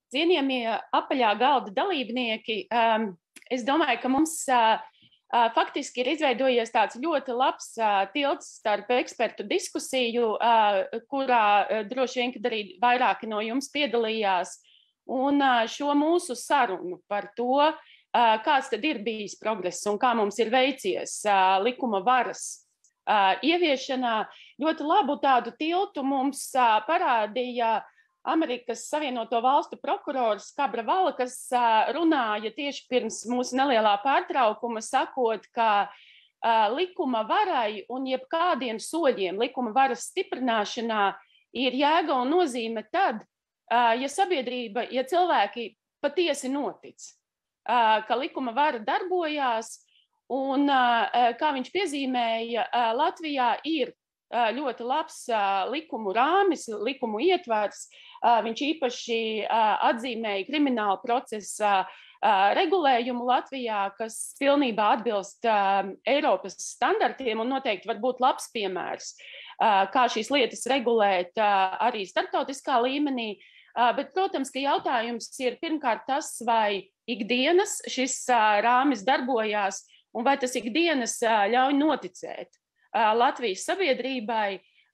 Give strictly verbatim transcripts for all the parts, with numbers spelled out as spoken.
Cienījamie apaļā galda dalībnieki, um, es domāju, ka mums uh, uh, faktiski ir izveidojies tāds ļoti labs uh, tilts starp ekspertu diskusiju, uh, kurā uh, droši vien, kad arī vairāki no jums piedalījās, un uh, šo mūsu sarunu par to, uh, kāds tad ir bijis progress un kā mums ir veicies uh, likuma varas uh, ieviešanā. Ļoti labu tādu tiltu mums uh, parādīja Amerikas Savienoto Valstu prokurors Cabra Vala, kas uh, runāja tieši pirms mūsu nelielā pārtraukuma, sakot, ka uh, likuma varai un jebkādiem soļiem likuma varas stiprināšanā ir jēga un nozīme tad, uh, ja sabiedrība, ja cilvēki patiesi notic, uh, ka likuma vara darbojās, un, uh, kā viņš piezīmēja, uh, Latvijā ir ļoti labs likumu rāmis, likumu ietvars. Viņš īpaši atzīmēja krimināla procesa regulējumu Latvijā, kas pilnībā atbilst Eiropas standartiem un noteikti var būt labs piemērs, kā šīs lietas regulēt arī starptautiskā līmenī. Bet, protams, ka jautājums ir pirmkārt tas, vai ikdienas šis rāmis darbojās un vai tas ikdienas ļauj noticēt Latvijas sabiedrībai,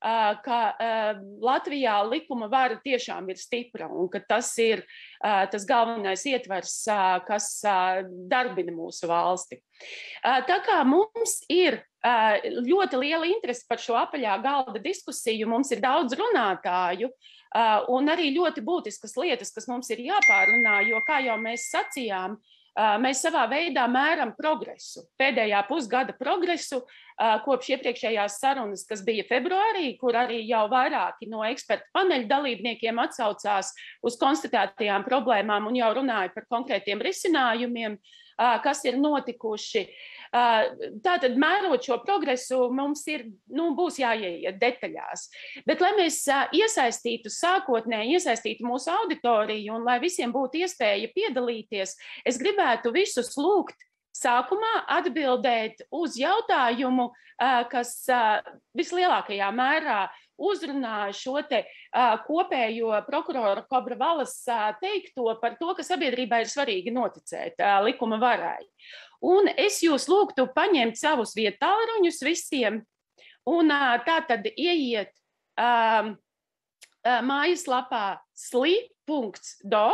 ka Latvijā likuma vara tiešām ir stipra un ka tas ir tas galvenais ietvers, kas darbina mūsu valsti. Tā kā mums ir ļoti liela interese par šo apaļā galda diskusiju, mums ir daudz runātāju un arī ļoti būtiskas lietas, kas mums ir jāpārunā, jo, kā jau mēs sacījām, mēs savā veidā mēram progresu, pēdējā pusgada progresu, kopš iepriekšējās sarunas, kas bija februārī, kur arī jau vairāki no ekspertu paneļa dalībniekiem atsaucās uz konstatētajām problēmām un jau runāja par konkrētiem risinājumiem, kas ir notikuši. Tātad, mērot šo progresu, mums ir, nu, būs jāieiet detaļās. Bet, lai mēs iesaistītu sākotnēji, iesaistītu mūsu auditoriju un lai visiem būtu iespēja piedalīties, es gribētu visus lūgt sākumā atbildēt uz jautājumu, kas vislielākajā mērā uzrunā šo te kopējo prokurora Cabra Valas teikto par to, ka sabiedrībai ir svarīgi noticēt likuma varai. Un es jūs lūgtu paņemt savus vietālruņus visiem un tā tad ieiet um, mājaslapā sli punkts do,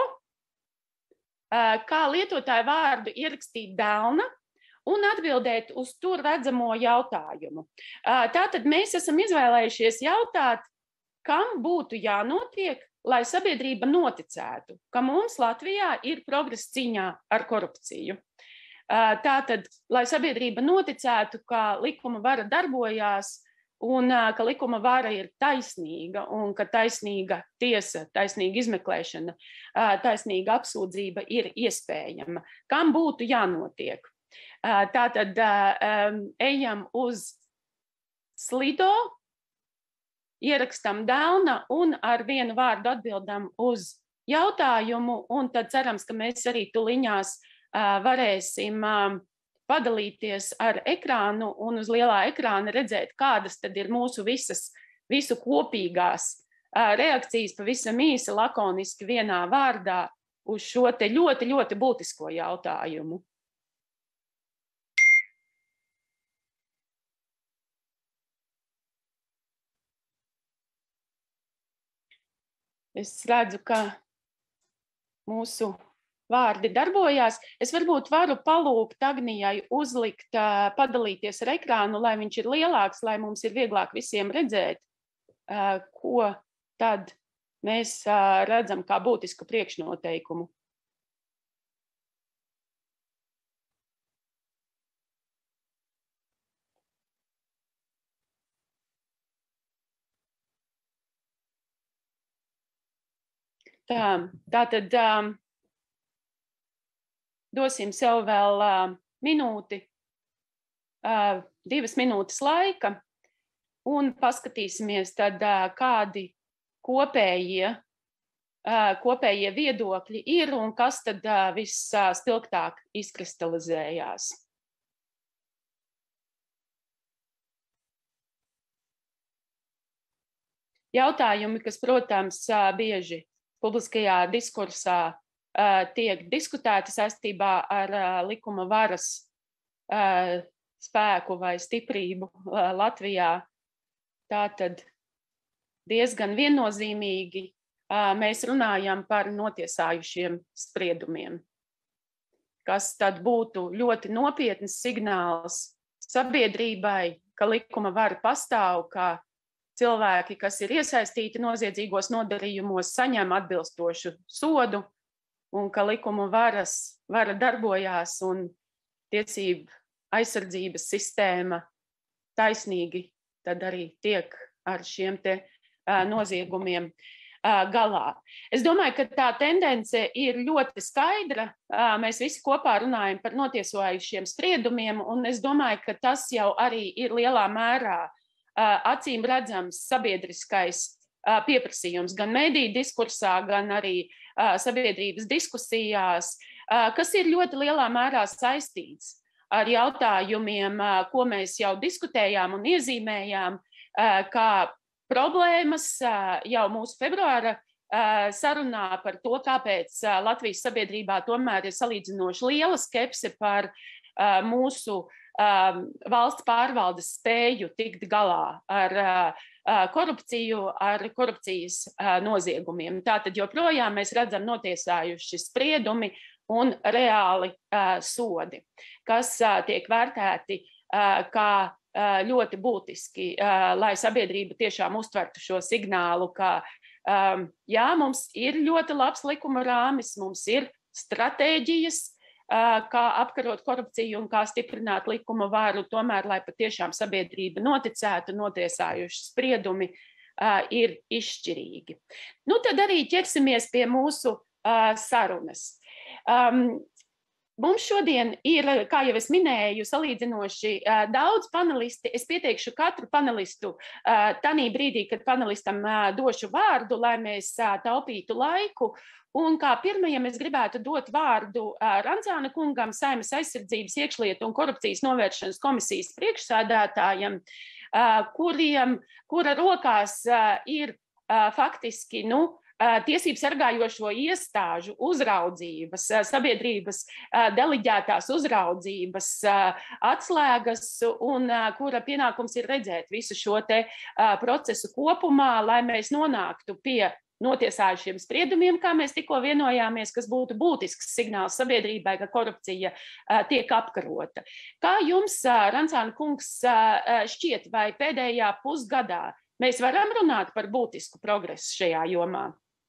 kā lietotāju vārdu ierakstīt Delna un atbildēt uz tur redzamo jautājumu. Tātad mēs esam izvēlējušies jautāt, kam būtu jānotiek, lai sabiedrība noticētu, ka mums Latvijā ir progress cīņā ar korupciju. Tātad, lai sabiedrība noticētu, ka likuma vara darbojās un ka likuma vara ir taisnīga un ka taisnīga tiesa, taisnīga izmeklēšana, taisnīga apsūdzība ir iespējama. Kam būtu jānotiek? Tātad ejam uz Slido, ierakstam Delna un ar vienu vārdu atbildam uz jautājumu, un tad cerams, ka mēs arī tuliņās varēsim padalīties ar ekrānu un uz lielā ekrāna redzēt, kādas tad ir mūsu visas, visu kopīgās reakcijas pavisam īsi, lakoniski vienā vārdā uz šo te ļoti, ļoti būtisko jautājumu. Es redzu, ka mūsu vārdi darbojās. Es varbūt varu palūgt Agnijai uzlikt, padalīties ar ekrānu, lai viņš ir lielāks, lai mums ir vieglāk visiem redzēt, ko tad mēs redzam kā būtisku priekšnoteikumu. Tā, tātad um, dosim sev vēl uh, minūti, uh, divas minūtes laika un paskatīsimies tad, uh, kādi kopējie, uh, kopējie viedokļi ir un kas tad uh, viss uh, spilgtāk izkristalizējās. Jautājumi, kas, protams, uh, bieži publiskajā diskursā tiek diskutēti saistībā ar likuma varas spēku vai stiprību Latvijā. Tātad diezgan viennozīmīgi mēs runājam par notiesājušiem spriedumiem, kas tad būtu ļoti nopietns signāls sabiedrībai, ka likuma vara pastāv, ka cilvēki, kas ir iesaistīti noziedzīgos nodarījumos, saņem atbilstošu sodu un ka likuma varas, vara darbojās un tiesību aizsardzības sistēma taisnīgi tad arī tiek ar šiem te uh, noziegumiem uh, galā. Es domāju, ka tā tendence ir ļoti skaidra. Uh, mēs visi kopā runājam par notiesojušiem spriedumiem, un es domāju, ka tas jau arī ir lielā mērā uh, acīm redzams sabiedriskais uh, pieprasījums gan mediju diskursā, gan arī uh, sabiedrības diskusijās, uh, kas ir ļoti lielā mērā saistīts ar jautājumiem, ko mēs jau diskutējām un iezīmējām, kā problēmas jau mūsu februāra sarunā par to, kāpēc Latvijas sabiedrībā tomēr ir salīdzinoši liela skepse par mūsu valsts pārvaldes spēju tikt galā ar korupciju, ar korupcijas noziegumiem. Tātad joprojām mēs redzam notiesājuši spriedumi un reāli uh, sodi, kas uh, tiek vērtēti uh, kā uh, ļoti būtiski, uh, lai sabiedrība tiešām uztvertu šo signālu, ka um, jā, mums ir ļoti labs likuma rāmis, mums ir stratēģijas, uh, kā apkarot korupciju un kā stiprināt likuma varu, tomēr, lai patiešām sabiedrība noticētu, notiesājuši spriedumi uh, ir izšķirīgi. Nu, tad arī ķersimies pie mūsu uh, sarunas. Um, mums šodien ir, kā jau es minēju, salīdzinoši uh, daudz panelisti. Es pieteikšu katru panelistu uh, tanī brīdī, kad panelistam uh, došu vārdu, lai mēs uh, taupītu laiku. Un kā pirmajam es gribētu dot vārdu uh, Ranzāna kungam, Saeimas aizsardzības, iekšlietu un korupcijas novēršanas komisijas priekšsēdētājam, uh, kuriem, kura rokās uh, ir uh, faktiski, nu, tiesību sargājošo iestāžu uzraudzības, sabiedrības deliģētās uzraudzības atslēgas un kura pienākums ir redzēt visu šo te procesu kopumā, lai mēs nonāktu pie notiesājušiem spriedumiem, kā mēs tikko vienojāmies, kas būtu būtisks signāls sabiedrībai, ka korupcija tiek apkarota. Kā jums, Ranzāna kungs, šķiet, vai pēdējā pusgadā mēs varam runāt par būtisku progresu šajā jomā?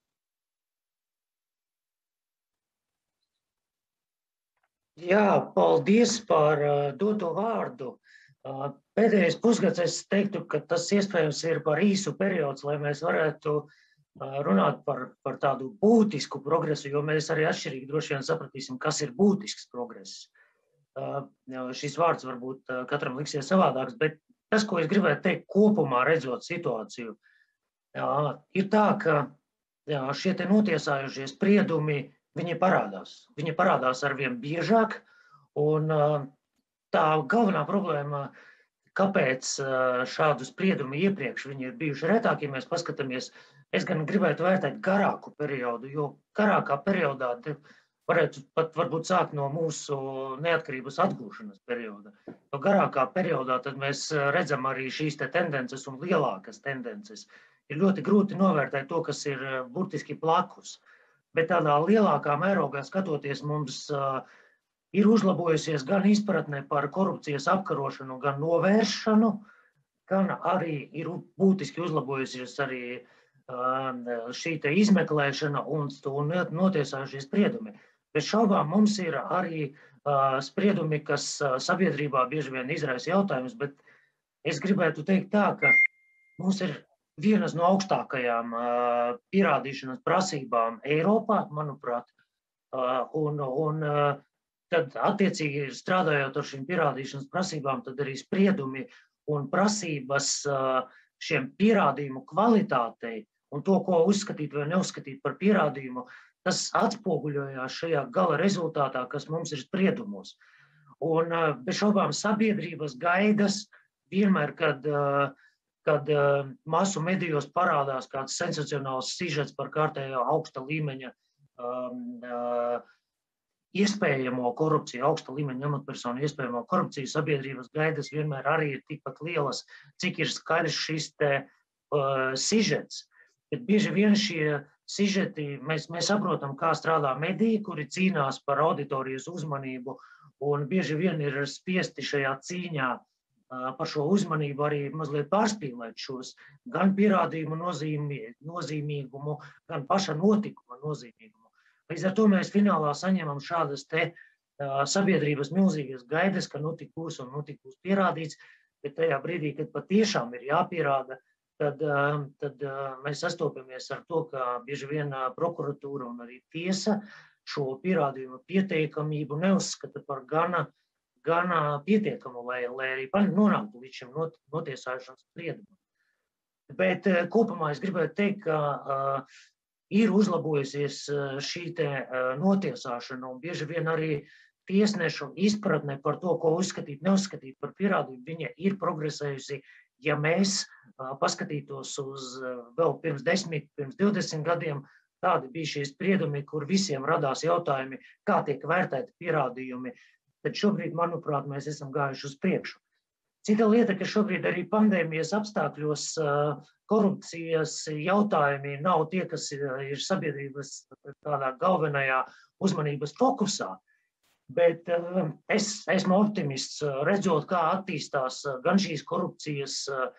Jā, paldies par uh, doto vārdu. Uh, pēdējais pusgads es teiktu, ka tas iespējams ir par īsu periods, lai mēs varētu uh, runāt par, par tādu būtisku progresu, jo mēs arī atšķirīgi droši vien sapratīsim, kas ir būtisks progress. Uh, šis vārds varbūt uh, katram liksies savādāks, bet tas, ko es gribētu teikt kopumā redzot situāciju, uh, ir tā, ka jā, šie te notiesājušie spriedumi Viņi parādās. Viņi parādās arvien biežāk, un tā galvenā problēma, kāpēc šādu spriedumu iepriekš viņi ir bijuši retāki, ja mēs paskatāmies, es gan gribētu vērtēt garāku periodu, jo garākā periodā varētu pat varbūt sākt no mūsu neatkarības atgūšanas perioda. Jo garākā periodā tad mēs redzam arī šīs te tendences un lielākas tendences. Ir ļoti grūti novērtēt to, kas ir burtiski plakus. Bet tādā lielākā mērogā skatoties, mums uh, ir uzlabojusies gan izpratne par korupcijas apkarošanu, gan novēršanu, gan arī ir būtiski uzlabojusies arī uh, šī te izmeklēšana un, un notiesājušie spriedumi. Bez šaubām mums ir arī uh, spriedumi, kas uh, sabiedrībā bieži vien izraisa jautājumus, bet es gribētu teikt tā, ka mums ir vienas no augstākajām uh, pierādīšanas prasībām Eiropā, manuprāt, uh, un, un uh, tad attiecīgi strādājot ar šīm pierādīšanas prasībām, tad arī spriedumi un prasības uh, šiem pierādījumu kvalitātei un to, ko uzskatīt vai neuzskatīt par pierādījumu, tas atspoguļojās šajā gala rezultātā, kas mums ir spriedumos. Un uh, bez šaubām sabiedrības gaidas vienmēr, kad uh, kad uh, masu medijos parādās kāds sensacionāls sižets par kārtējo augsta līmeņa um, uh, iespējamo korupciju, augsta līmeņa amatpersonu iespējamo korupciju, sabiedrības gaidas vienmēr arī ir tikpat lielas, cik ir skaidrs šis te uh, sižets. Bet bieži vien šie sižeti, mēs, mēs saprotam, kā strādā mediji, kuri cīnās par auditorijas uzmanību, un bieži vien ir spiesti šajā cīņā uh, par šo uzmanību arī mazliet pārspīlēt šos gan pierādījumu nozīmī, nozīmīgumu, gan paša notikuma nozīmīgumu. Līdz ar to mēs finālā saņemam šādas te uh, sabiedrības milzīgas gaidas, ka nu tik būs un nu tik būs pierādīts, bet tajā brīdī, kad patiešām ir jāpierāda, tad, uh, tad uh, mēs sastopamies ar to, ka bieži vien uh, prokuratūra un arī tiesa šo pierādījumu pietiekamību neuzskata par gana, gana pietiekamu, lai, lai arī nonāktu līdz šim not, notiesāšanas spriedumam. Bet uh, kopumā es gribētu teikt, ka uh, ir uzlabojusies šī te notiesāšana un bieži vien arī tiesnešu izpratne par to, ko uzskatīt, neuzskatīt par pierādījumu, viņa ir progresējusi, ja mēs paskatītos uz vēl pirms desmit, pirms divdesmit gadiem, tādi bija šie spriedumi, kur visiem radās jautājumi, kā tiek vērtēti pierādījumi, tad šobrīd, manuprāt, mēs esam gājuši uz priekšu. Cita lieta, ka šobrīd arī pandēmijas apstākļos korupcijas jautājumi nav tie, kas ir sabiedrības tādā galvenajā uzmanības fokusā, bet es esmu optimists, redzot, kā attīstās gan šīs korupcijas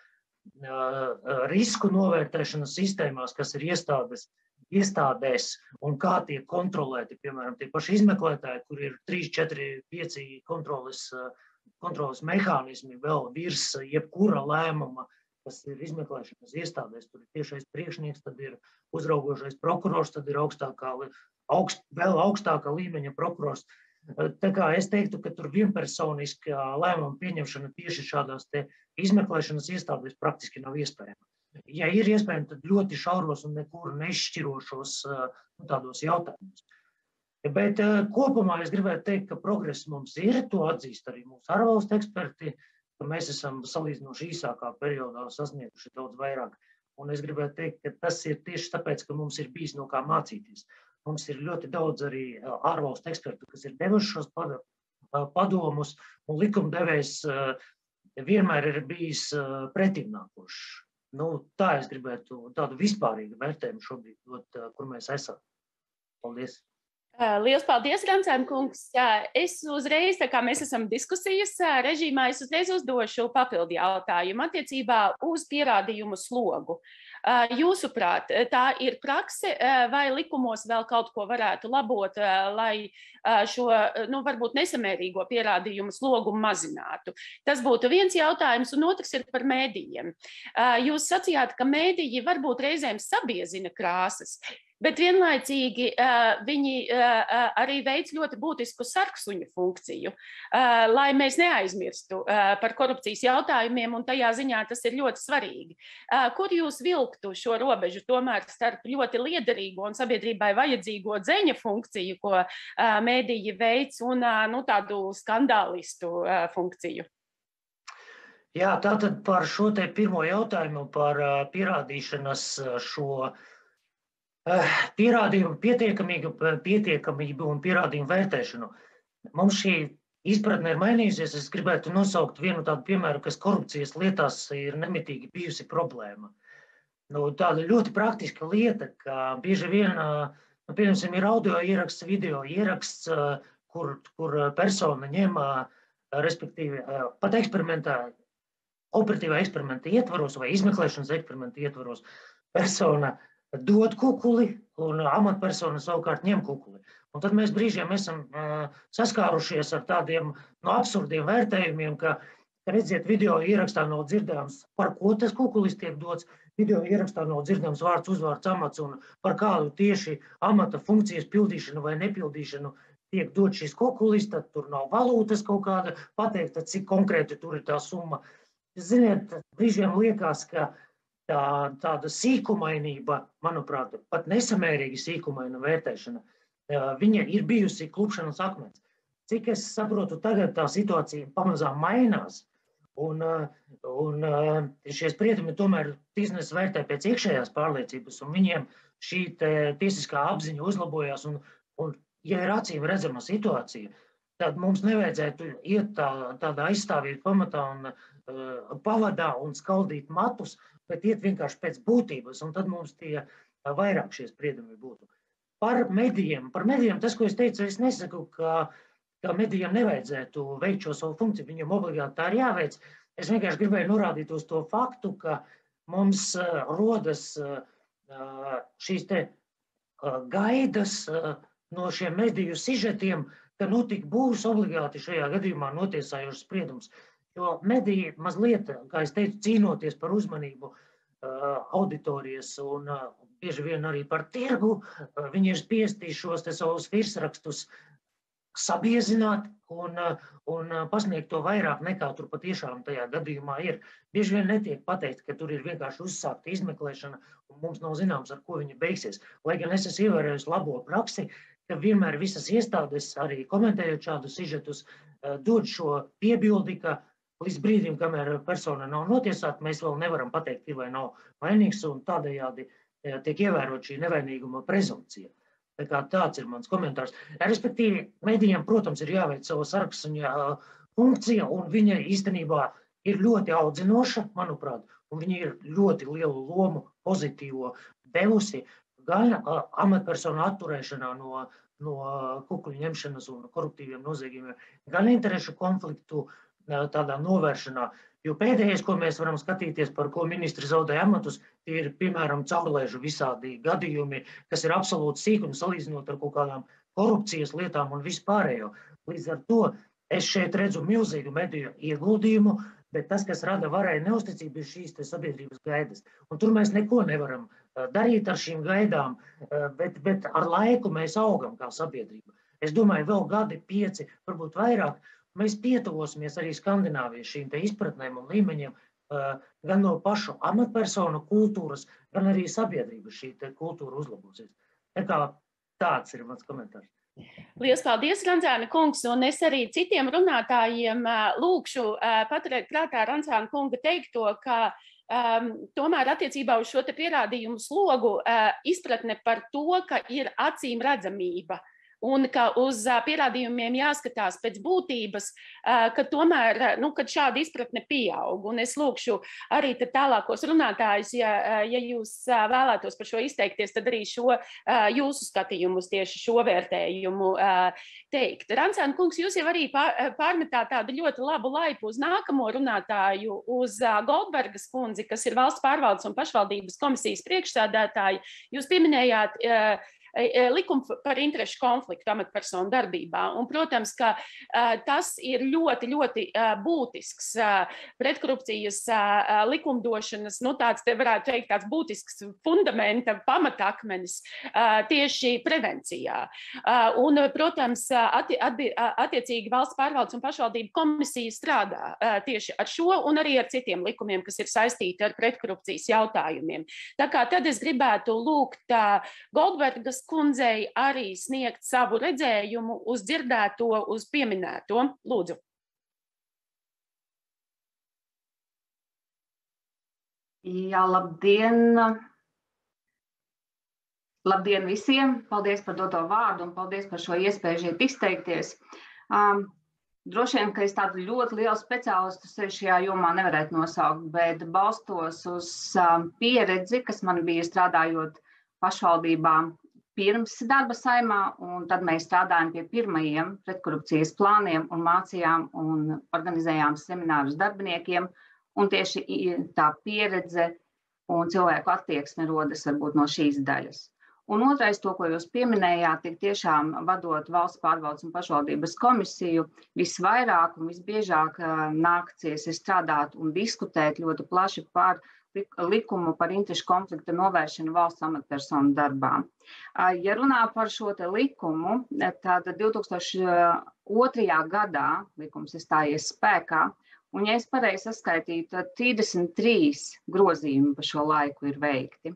risku novērtēšanas sistēmās, kas ir iestādes, iestādēs un kā tiek kontrolēti, piemēram, tie paši izmeklētāji, kur ir trīs, četri, pieci kontroles kontrolas mehānismi vēl virs jebkura lēmuma, kas ir izmeklēšanas iestādēs. Tur ir tiešais priekšnieks, tad ir uzraugošais prokurors, tad ir augstākā, augst, vēl augstākā līmeņa prokurors. Tā kā es teiktu, ka tur vienpersoniskā lēmuma pieņemšana tieši šādās te izmeklēšanas iestādēs praktiski nav iespējama. Ja ir iespējams, tad ļoti šauros un nekur neizšķirošos nu, tādos jautājumus. Bet kopumā es gribētu teikt, ka progress mums ir, to atzīst arī mūsu ārvalstu eksperti, ka mēs esam salīdzinoši īsākā periodā sasnieguši daudz vairāk. Un es gribētu teikt, ka tas ir tieši tāpēc, ka mums ir bijis no kā mācīties. Mums ir ļoti daudz arī ārvalstu ekspertu, kas ir devuši šos padomus, un likumdevējs vienmēr ir bijis pretimnākošs. Nu, tā es gribētu tādu vispārīgu vērtējumu šobrīd dot, kur mēs esam. Paldies! Liels paldies, Rancēm kungs. Es uzreiz, tā kā mēs esam diskusijas režīmā, es uzreiz uzdošu papildu jautājumu attiecībā uz pierādījumu slogu. Jūsuprāt, tā ir prakse vai likumos vēl kaut ko varētu labot, lai šo, nu, varbūt nesamērīgo pierādījumu slogu mazinātu? Tas būtu viens jautājums, un otrs ir par mēdījiem. Jūs sacījāt, ka mēdīji varbūt reizēm sabiezina krāsas, bet vienlaicīgi uh, viņi uh, arī veic ļoti būtisku sarksuņu funkciju, uh, lai mēs neaizmirstu uh, par korupcijas jautājumiem, un tajā ziņā tas ir ļoti svarīgi. Uh, kur jūs vilktu šo robežu tomēr starp ļoti liederīgo un sabiedrībai vajadzīgo dzeņa funkciju, ko uh, mēdīji veic, un uh, nu, tādu skandālistu uh, funkciju? Jā, tātad par šo te pirmo jautājumu par uh, pierādīšanas šo pierādījumu pietiekamību, pietiekamību un pierādījumu vērtēšanu. Mums šī izpratne ir mainījusies. Es gribētu nosaukt vienu tādu piemēru, kas korupcijas lietās ir nemitīgi bijusi problēma. Nu, tāda ļoti praktiska lieta, ka bieži vien, nu, piemēram, ir audio ieraksts, video ieraksts, kur, kur persona ņem, respektīvi, pat eksperimentā, operatīvā eksperimenta ietvaros vai izmeklēšanas eksperimenta ietvaros, persona dod kukuli, un amatpersona savukārt ņem kukuli. Un tad mēs brīžiem esam uh, saskārušies ar tādiem no absurdiem vērtējumiem, ka, redziet, video ierakstā nav dzirdāms, par ko tas kukulis tiek dots, video ierakstā nav dzirdāms vārds, uzvārds, amats, un par kādu tieši amata funkcijas pildīšanu vai nepildīšanu tiek dot šis kukulis, tad tur nav valūtas kaut kāda pateikta, cik konkrēti tur ir tā summa. Ziniet, brīžiem liekas, ka Tā, tāda sīkumainība, manuprāt, pat nesamērīgi sīkumaina vērtēšana, viņa ir bijusi klupšanas akmens. Cik es saprotu, tagad tā situācija pamazām mainās, Un, un šie spriedumi tomēr tiesnesis vērtē pēc iekšējās pārliecības, un viņiem šī tiesiskā apziņa uzlabojās. Un, un, ja ir acīm redzama situācija, tad mums nevajadzētu iet tā, tādā aizstāvības pamatā un uh, pavadā un skaldīt matus, bet iet vienkārši pēc būtības, un tad mums tie uh, vairāk šie spriedumi būtu. Par medijiem. Par medijiem tas, ko es teicu, es nesaku, ka ka medijiem nevajadzētu veikt šo savu funkciju, viņam obligāti tā ir jāveic. Es vienkārši gribēju norādīt uz to faktu, ka mums uh, rodas uh, šīs te uh, gaidas uh, no šiem mediju sižetiem, ka nu tik būs obligāti šajā gadījumā notiesājošs spriedums. Jo mediji mazliet, kā es teicu, cīnoties par uzmanību uh, auditorijas un uh, bieži vien arī par tirgu, uh, viņi ir spiesti šos te savus virsrakstus sabiezināt un, un pasniegt to vairāk nekā tur patiešām tajā gadījumā ir. Bieži vien netiek pateikt, ka tur ir vienkārši uzsākta izmeklēšana un mums nav zināms, ar ko viņa beigsies. Lai gan es esmu ievērojusi labo praksi, ka vienmēr visas iestādes, arī komentējot šādus sižetus, dod šo piebildi, ka līdz brīdim, kamēr persona nav notiesāta, mēs vēl nevaram pateikt, vai nav vainīgs, un tādējādi tiek ievērot šī nevainīguma prezumpcija. Tā kā tāds ir mans komentārs. Respektīvi, medijiem, protams, ir jāveic savu sarakstziņā funkcija, un viņa īstenībā ir ļoti audzinoša, manuprāt, un viņa ir ļoti lielu lomu pozitīvo devusi gan amatpersonu atturēšanā no, no kukuļu ņemšanas un koruptīviem noziegumiem, gan interešu konfliktu tādā novēršanā. Jo pēdējais, ko mēs varam skatīties, par ko ministri zaudēja amatus, tie ir, piemēram, caurlēžu visādi gadījumi, kas ir absolūti sīkumi salīdzinot ar kaut kādām korupcijas lietām un vispārējo. Līdz ar to es šeit redzu milzīgu mediju ieguldījumu, bet tas, kas rada varai neusticību, ir šīs te sabiedrības gaidas. Un tur mēs neko nevaram darīt ar šīm gaidām, bet, bet ar laiku mēs augam kā sabiedrība. Es domāju, vēl gadi, pieci, varbūt vairāk, mēs pietuvosimies arī Skandināvijas šīm te izpratnēm un līmeņiem, gan no pašu amatpersonu kultūras, gan arī sabiedrības šī te kultūra uzlabosies. Tā kā tāds ir mans komentārs. Lielas paldies, Ranzāna kungs, un es arī citiem runātājiem lūkšu paturēt prātā Ranzāna kunga teikto, ka um, tomēr attiecībā uz šo te pierādījumu slogu uh, izpratne par to, ka ir acīm redzamība, un ka uz pierādījumiem jāskatās pēc būtības, ka tomēr, nu, kad šāda izpratne pieaug. Un es lūkšu arī tālākos runātājus, ja, ja jūs vēlētos par šo izteikties, tad arī šo jūsu skatījumus, tieši šo vērtējumu teikt. Ranzāna kungs, jūs jau arī pārmetāt tādu ļoti labu laipu uz nākamo runātāju, uz Goldbergas kundzi, kas ir valsts pārvaldes un pašvaldības komisijas priekšsēdētāja. Jūs pieminējāt likumu par interešu konfliktu amatpersonu darbībā. Un, protams, ka uh, tas ir ļoti, ļoti uh, būtisks uh, pretkorupcijas uh, likumdošanas, nu tāds te varētu teikt, tāds būtisks fundamenta pamatakmenis uh, tieši prevencijā. Uh, un, protams, atti, atti, attiecīgi valsts pārvaldes un pašvaldību komisija strādā uh, tieši ar šo un arī ar citiem likumiem, kas ir saistīti ar pretkorupcijas jautājumiem. Tā kā tad es gribētu lūgt uh, Goldbergas kundzei arī sniegt savu redzējumu uz dzirdēto, uz pieminēto. Lūdzu. Jā, labdien! Labdien visiem! Paldies par doto vārdu un paldies par šo iespēju šeit izteikties. Um, droši vien, ka es tādu ļoti lielu speciālistu sevi šajā jomā nevarētu nosaukt, bet balstos uz um, pieredzi, kas man bija strādājot pašvaldībā pirms darba saimā, un tad mēs strādājām pie pirmajiem pretkorupcijas plāniem un mācījām un organizējām seminārus darbiniekiem, un tieši tā pieredze un cilvēku attieksme rodas varbūt no šīs daļas. Un otrais, to, ko jūs pieminējāt, tik tiešām vadot valsts pārvaldes un pašvaldības komisiju, visvairāk un visbiežāk nākties strādāt un diskutēt ļoti plaši par likumu par interešu konflikta novēršanu valsts amatpersonu darbā. Ja runā par šo te likumu, tad divi tūkstoši otrajā gadā likums ir stājies spēkā, un, ja es pareizi saskaitīju, tad trīsdesmit trīs grozījumi pa šo laiku ir veikti.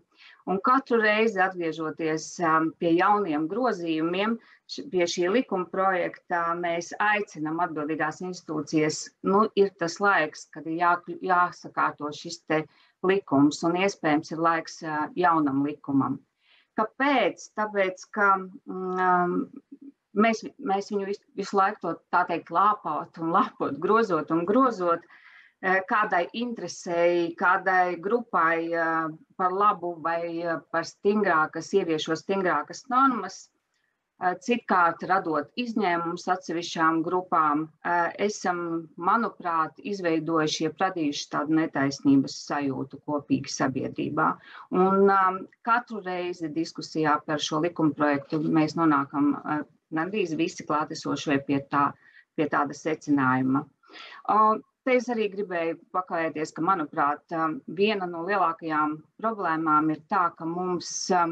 Un katru reizi atgriežoties pie jauniem grozījumiem, pie šī likuma projekta, mēs aicinām atbildīgās institūcijas, nu, ir tas laiks, kad ir jā, jāsakārto šis te likums, un iespējams ir laiks jaunam likumam. Kāpēc? Tāpēc, ka um, mēs, mēs viņu visu, visu laiku to, tā teikt, lāpot un lāpot, grozot un grozot, kādai interesei, kādai grupai par labu vai par stingrākas, ieviešot stingrākas normas, citkārt radot izņēmumus atsevišķām grupām, esam, manuprāt, izveidojuši, radījuši tādu netaisnības sajūtu kopīgi sabiedrībā. Un um, katru reizi diskusijā par šo likumprojektu mēs nonākam gandrīz visi klātesošie pie, tā, pie tāda secinājuma. Uh, Te es arī gribēju pakavēties, ka, manuprāt, viena no lielākajām problēmām ir tā, ka mums um,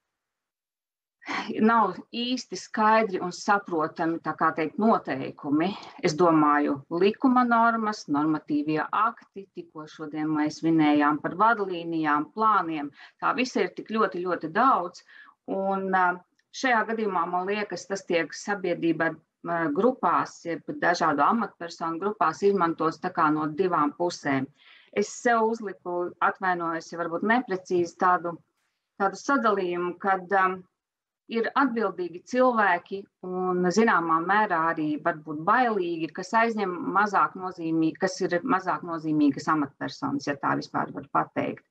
nav īsti skaidri un saprotami, tā kā teikt, noteikumi. Es domāju, likuma normas, normatīvie akti, tikko šodien mēs vinējām par vadlīnijām, plāniem. Tā visa ir tik ļoti, ļoti daudz. Un uh, šajā gadījumā, man liekas, tas tiek sabiedrībā grupās, dažādu amatpersonu grupās izmantos tā kā no divām pusēm. Es sev uzliku, atvainojos, ja varbūt neprecīzi tādu, tādu sadalījumu, kad um, ir atbildīgi cilvēki un zināmā mērā arī varbūt bailīgi, kas aizņem mazāk nozīmīgi, kas ir mazāk nozīmīgas amatpersonas, ja tā vispār var pateikt.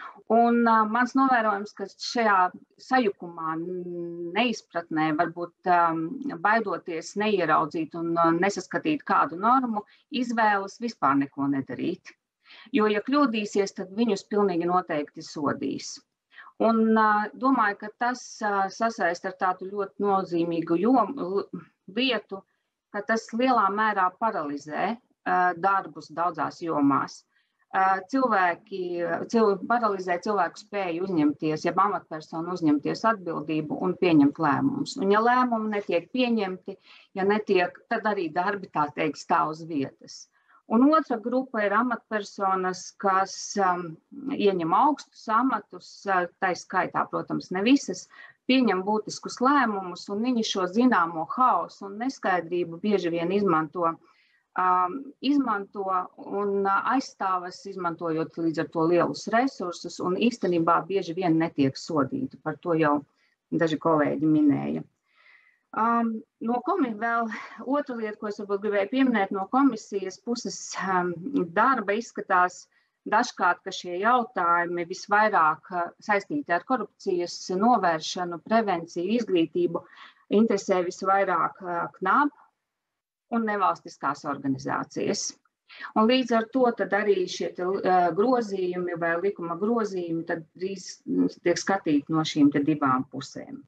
Un uh, mans novērojums, ka šajā sajukumā, neizpratnē, varbūt um, baidoties neieraudzīt un uh, nesaskatīt kādu normu, izvēlas vispār neko nedarīt. Jo, ja kļūdīsies, tad viņus pilnīgi noteikti sodīs. Un uh, domāju, ka tas uh, sasaist ar tādu ļoti nozīmīgu jomu, lietu, ka tas lielā mērā paralizē uh, darbus daudzās jomās. Cilvēki, cil, paralizē cilvēku spēju uzņemties, ja amatpersonu uzņemties atbildību un pieņemt lēmumus. Un ja lēmumi netiek pieņemti, ja netiek, tad arī darbi, tā teikt, stāv uz vietas. Un otra grupa ir amatpersonas, kas um, ieņem augstus amatus, tā skaitā, protams, ne visas, pieņem būtiskus lēmumus, un viņi šo zināmo haosu un neskaidrību bieži vien izmanto Um, izmanto un aizstāvas, izmantojot līdz ar to lielus resursus, un īstenībā bieži vien netiek sodīti. Par to jau daži kolēģi minēja. Um, no komisijas vēl otra lieta, ko es varbūt gribēju pieminēt, no komisijas puses um, darba izskatās dažkārt, ka šie jautājumi visvairāk saistīti ar korupcijas novēršanu, prevenciju, izglītību, interesē visvairāk uh, knāb un nevalstiskās organizācijas. Un līdz ar to tad arī šie te, uh, grozījumi vai likuma grozījumi tad drīz tiek skatīti no šīm te divām pusēm.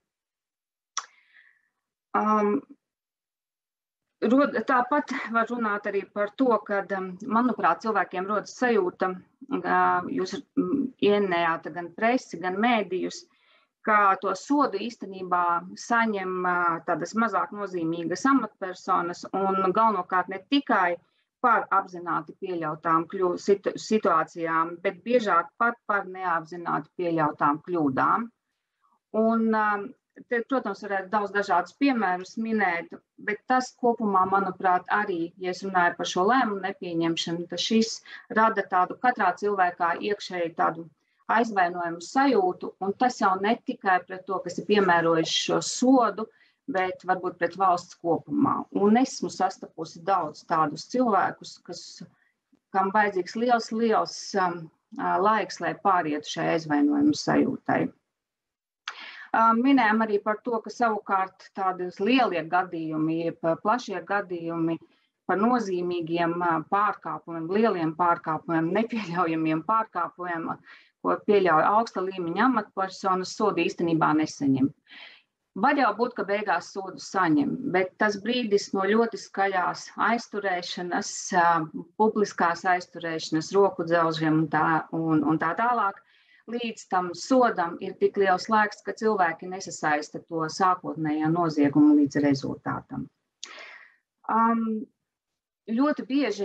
Um, rod, tāpat var runāt arī par to, ka, manuprāt, cilvēkiem rodas sajūta, uh, jūs ieminējāt gan presi, gan mēdījus, ka to sodu īstenībā saņem tādas mazāk nozīmīgas amatpersonas un galvenokārt ne tikai par apzināti pieļautām kļu, situ, situācijām, bet biežāk pat par neapzināti pieļautām kļūdām. Un, te, protams, varētu daudz dažādus piemērus minēt, bet tas kopumā, manuprāt, arī, ja es runāju par šo lēmumu nepieņemšanu, tad šis rada tādu katrā cilvēkā iekšēji tādu aizvainojumu sajūtu, un tas jau ne tikai pret to, kas ir piemērojuši šo sodu, bet varbūt pret valsts kopumā. Un esmu sastapusi daudz tādus cilvēkus, kas, kam vajadzīgs liels, liels um, laiks, lai pārietu šai aizvainojumu sajūtai. Um, minējām arī par to, ka savukārt tādas lielie gadījumi, plašie gadījumi par nozīmīgiem pārkāpumiem, lieliem pārkāpumiem, nepieļaujamiem pārkāpumiem, ko pieļauj augsta līmeņa amatpersonas, sodu īstenībā nesaņem. Var jau būt, ka beigās sodu saņem, bet tas brīdis no ļoti skaļās aizturēšanas, publiskās aizturēšanas, roku dzelžiem un tā, un, un tā tālāk, līdz tam sodam ir tik liels laiks, ka cilvēki nesasaista to sākotnējā noziegumu līdz rezultātam. Um, ļoti bieži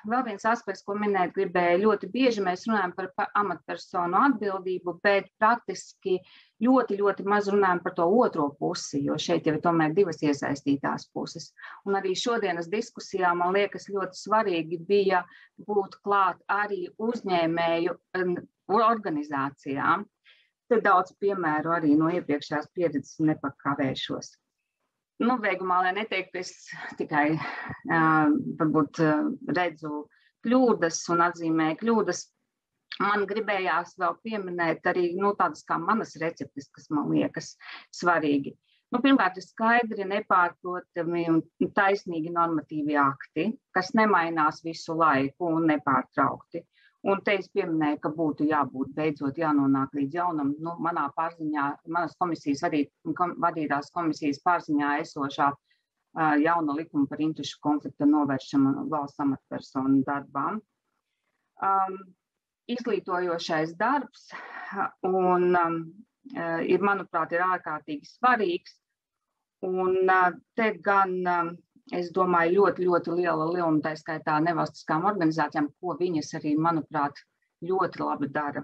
vēl viens aspekts, ko minēt gribēju, ļoti bieži mēs runājam par amatpersonu atbildību, bet praktiski ļoti, ļoti maz runājam par to otro pusi, jo šeit jau ir tomēr divas iesaistītās puses. Un arī šodienas diskusijā, man liekas, ļoti svarīgi bija būt klāt arī uzņēmēju organizācijām. Te daudz piemēru arī no iepriekšējās pieredzes nepakavēšos. Nu, veigumā, lai neteiktu, ka es tikai uh, varbūt uh, redzu kļūdas un atzīmēju kļūdas, man gribējās vēl pieminēt arī nu, tādas kā manas receptes, kas man liekas svarīgi. Nu, pirmkārt, ir skaidri, nepārprotami un taisnīgi normatīvi akti, kas nemainās visu laiku un nepārtraukti. Un te es pieminēju, ka būtu jābūt beidzot jānonāk līdz jaunam, nu, manā pārziņā, manas komisijas vadīt, kom, vadītās komisijas pārziņā esošā uh, jauna likuma par interešu konflikta novēršanu valsts amatpersonu darbām. Um, izglītojošais darbs un um, uh, ir, manuprāt, ir ārkārtīgi svarīgs. Un uh, te gan um, es domāju, ļoti, ļoti liela lieluma, tā skaitā nevalstiskām organizācijām, ko viņas arī, manuprāt, ļoti labi dara.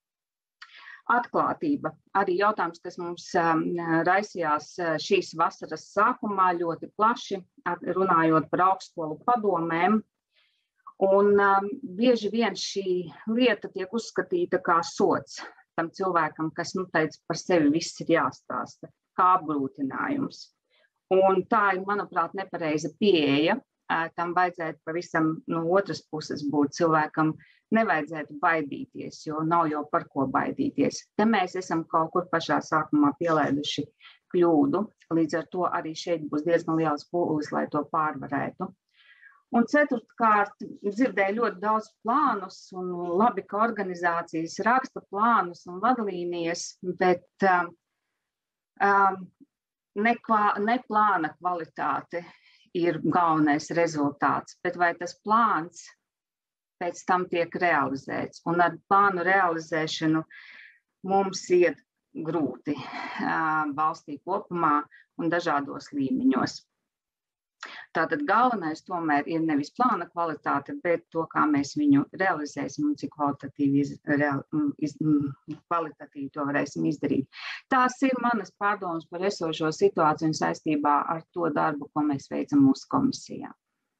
Atklātība. Arī jautājums, kas mums um, raisījās šīs vasaras sākumā ļoti plaši, runājot par augstskolu padomēm. Un um, bieži vien šī lieta tiek uzskatīta kā sods tam cilvēkam, kas, nu, teica, par sevi viss ir jāstāsta, kā apgrūtinājums. Un tā ir, manuprāt, nepareiza pieeja. Tam vajadzētu pavisam no otras puses būt cilvēkam, nevajadzētu baidīties, jo nav jau par ko baidīties. Te mēs esam kaut kur pašā sākumā pielaiduši kļūdu, līdz ar to arī šeit būs diezgan liels pūlis, lai to pārvarētu. Un ceturtkārt, dzirdēju ļoti daudz plānus un labi, ka organizācijas raksta plānus un vadlīnijas, bet um, um, Ne, kvā, ne plāna kvalitāte ir galvenais rezultāts, bet vai tas plāns pēc tam tiek realizēts. Un ar plānu realizēšanu mums iet grūti uh, valstī kopumā un dažādos līmeņos. Tātad galvenais tomēr ir nevis plāna kvalitāte, bet to, kā mēs viņu realizēsim un cik kvalitatīvi, iz, real, iz, kvalitatīvi to varēsim izdarīt. Tās ir manas pārdomas par esošo situāciju un saistībā ar to darbu, ko mēs veicam mūsu komisijā.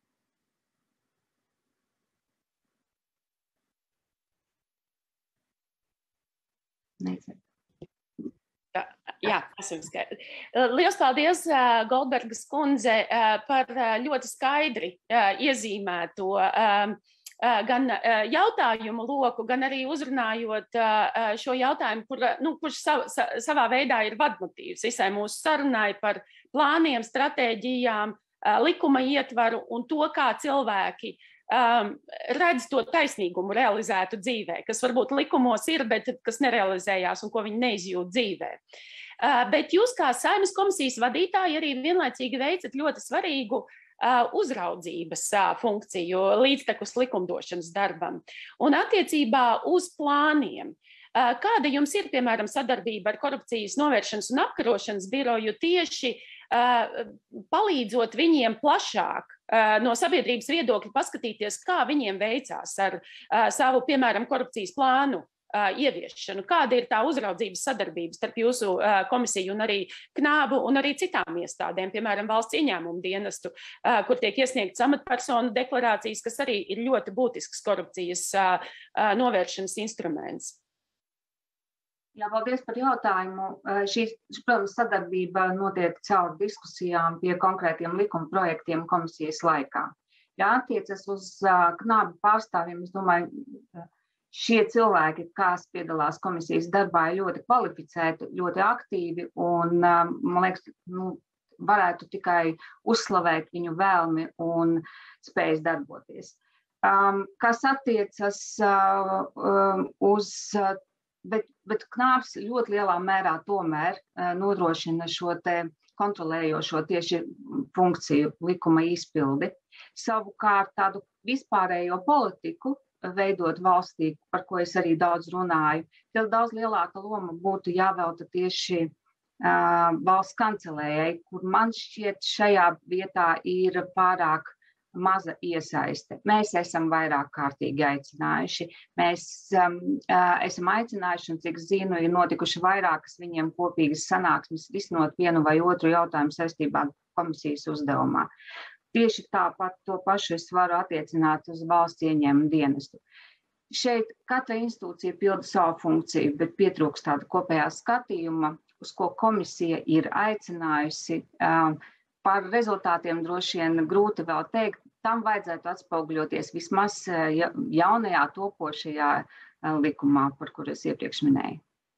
Nezinu. Jā, esam skaidri. Liels paldies, Goldbergas kundze, par ļoti skaidri iezīmēto gan jautājumu loku, gan arī uzrunājot šo jautājumu, kur, nu, kurš sav, savā veidā ir vadmotīvs visai mūsu sarunai par plāniem, stratēģijām, likuma ietvaru un to, kā cilvēki um, redz to taisnīgumu realizētu dzīvē, kas varbūt likumos ir, bet kas nerealizējās un ko viņi neizjūt dzīvē. Uh, bet jūs kā Saeimas komisijas vadītāji arī vienlaicīgi veicat ļoti svarīgu uh, uzraudzības uh, funkciju līdztekus likumdošanas darbam. Un attiecībā uz plāniem, uh, kāda jums ir, piemēram, sadarbība ar korupcijas novēršanas un apkarošanas biroju tieši uh, palīdzot viņiem plašāk uh, no sabiedrības viedokļa paskatīties, kā viņiem veicās ar uh, savu, piemēram, korupcijas plānu ieviešanu. Kāda ir tā uzraudzības sadarbības starp jūsu uh, komisiju un arī Knābu un arī citām iestādēm, piemēram, valsts ieņēmumu dienestu, uh, kur tiek iesniegts amatpersonu deklarācijas, kas arī ir ļoti būtisks korupcijas uh, uh, novēršanas instruments? Jā, paldies par jautājumu. Šī, protams, sadarbība notiek caur diskusijām pie konkrētiem likuma projektiem komisijas laikā. Ja attiecas uz uh, Knābu pārstāvjiem, es domāju, uh, šie cilvēki, kas piedalās komisijas darbā, ir ļoti kvalificēti, ļoti aktīvi un, man liekas, nu, varētu tikai uzslavēt viņu vēlmi un spējas darboties. Um, kas attiecas uh, um, uz, uh, bet, bet Knābs ļoti lielā mērā tomēr uh, nodrošina šo te kontrolējošo tieši funkciju likuma izpildi. Savukārt tādu vispārējo politiku veidot valstī, par ko es arī daudz runāju, tad daudz lielāka loma būtu jāvelta tieši uh, valsts kancelējai, kur man šķiet šajā vietā ir pārāk maza iesaiste. Mēs esam vairāk kārtīgi aicinājuši. Mēs um, esam aicinājuši, un cik zinu, ir notikuši vairākas viņiem kopīgas sanāksmes, risinot vienu vai otru jautājumu saistībā ar komisijas uzdevumā. Tieši tāpat to pašu es varu attiecināt uz valsts ieņēmumu dienestu. Šeit katra institūcija pilda savu funkciju, bet pietrūkst tāda kopējā skatījuma, uz ko komisija ir aicinājusi. Um, Par rezultātiem droši vien grūti vēl teikt, tam vajadzētu atspoguļoties vismaz jaunajā topošajā likumā, par kuru es iepriekš minēju.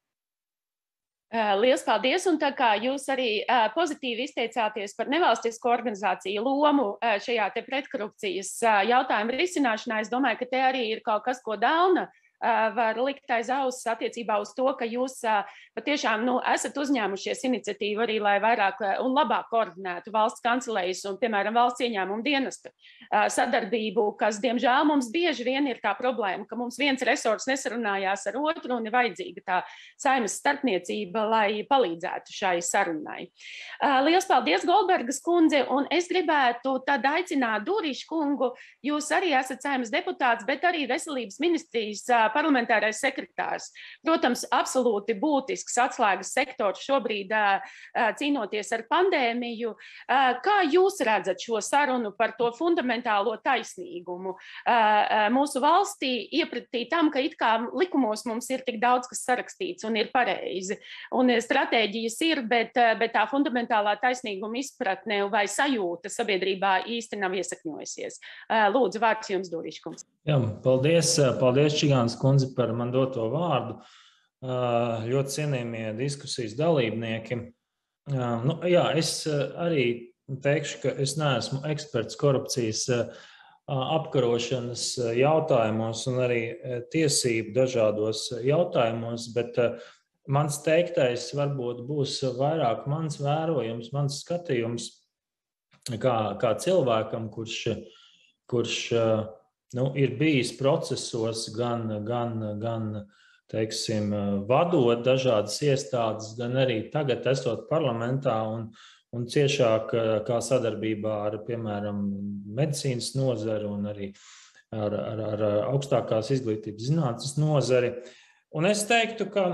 Liels paldies, un tā kā jūs arī pozitīvi izteicāties par nevalstisko organizāciju lomu šajā te pretkorupcijas jautājumu risināšanā, es domāju, ka te arī ir kaut kas, ko Dauna var likt aiz auss attiecībā uz to, ka jūs patiešām nu, esat uzņēmušies iniciatīvu arī, lai vairāk un labāk koordinētu valsts kancelējas un, piemēram, valsts ieņēmumu dienesta sadarbību, kas, diemžēl, mums bieži vien ir tā problēma, ka mums viens resors nesarunājās ar otru un ir vajadzīga tā Saeimas starpniecība, lai palīdzētu šai sarunai. Liels paldies, Goldbergas kundze, un es gribētu tad aicināt Dūrišu kungu, jūs arī esat Saeimas deputāts, bet arī Veselības ministrijas parlamentārais sekretārs. Protams, absolūti būtisks atslēgas sektors šobrīd cīnoties ar pandēmiju. Kā jūs redzat šo sarunu par to fundamentālo taisnīgumu mūsu valstī iepratī tam, ka it kā likumos mums ir tik daudz, kas sarakstīts un ir pareizi, un stratēģijas ir, bet, bet tā fundamentālā taisnīguma izpratne vai sajūta sabiedrībā īsti nav iesakņojusies. Lūdzu, vārds jums, Dūriškungs. Jā, paldies, paldies Čigānas kundze par man doto vārdu. Ļoti cienījamie diskusijas dalībnieki. Nu, jā, es arī teikšu, ka es neesmu eksperts korupcijas apkarošanas jautājumos un arī tiesību dažādos jautājumos, bet mans teiktais varbūt būs vairāk mans vērojums, mans skatījums kā, kā cilvēkam, kurš, kurš nu, ir bijis procesos gan, gan, gan teiksim, vadot dažādas iestādes, gan arī tagad esot parlamentā un, un ciešāk kā sadarbībā ar, piemēram, medicīnas nozari un arī ar, ar, ar augstākās izglītības zinātnes nozari. Un es teiktu, ka,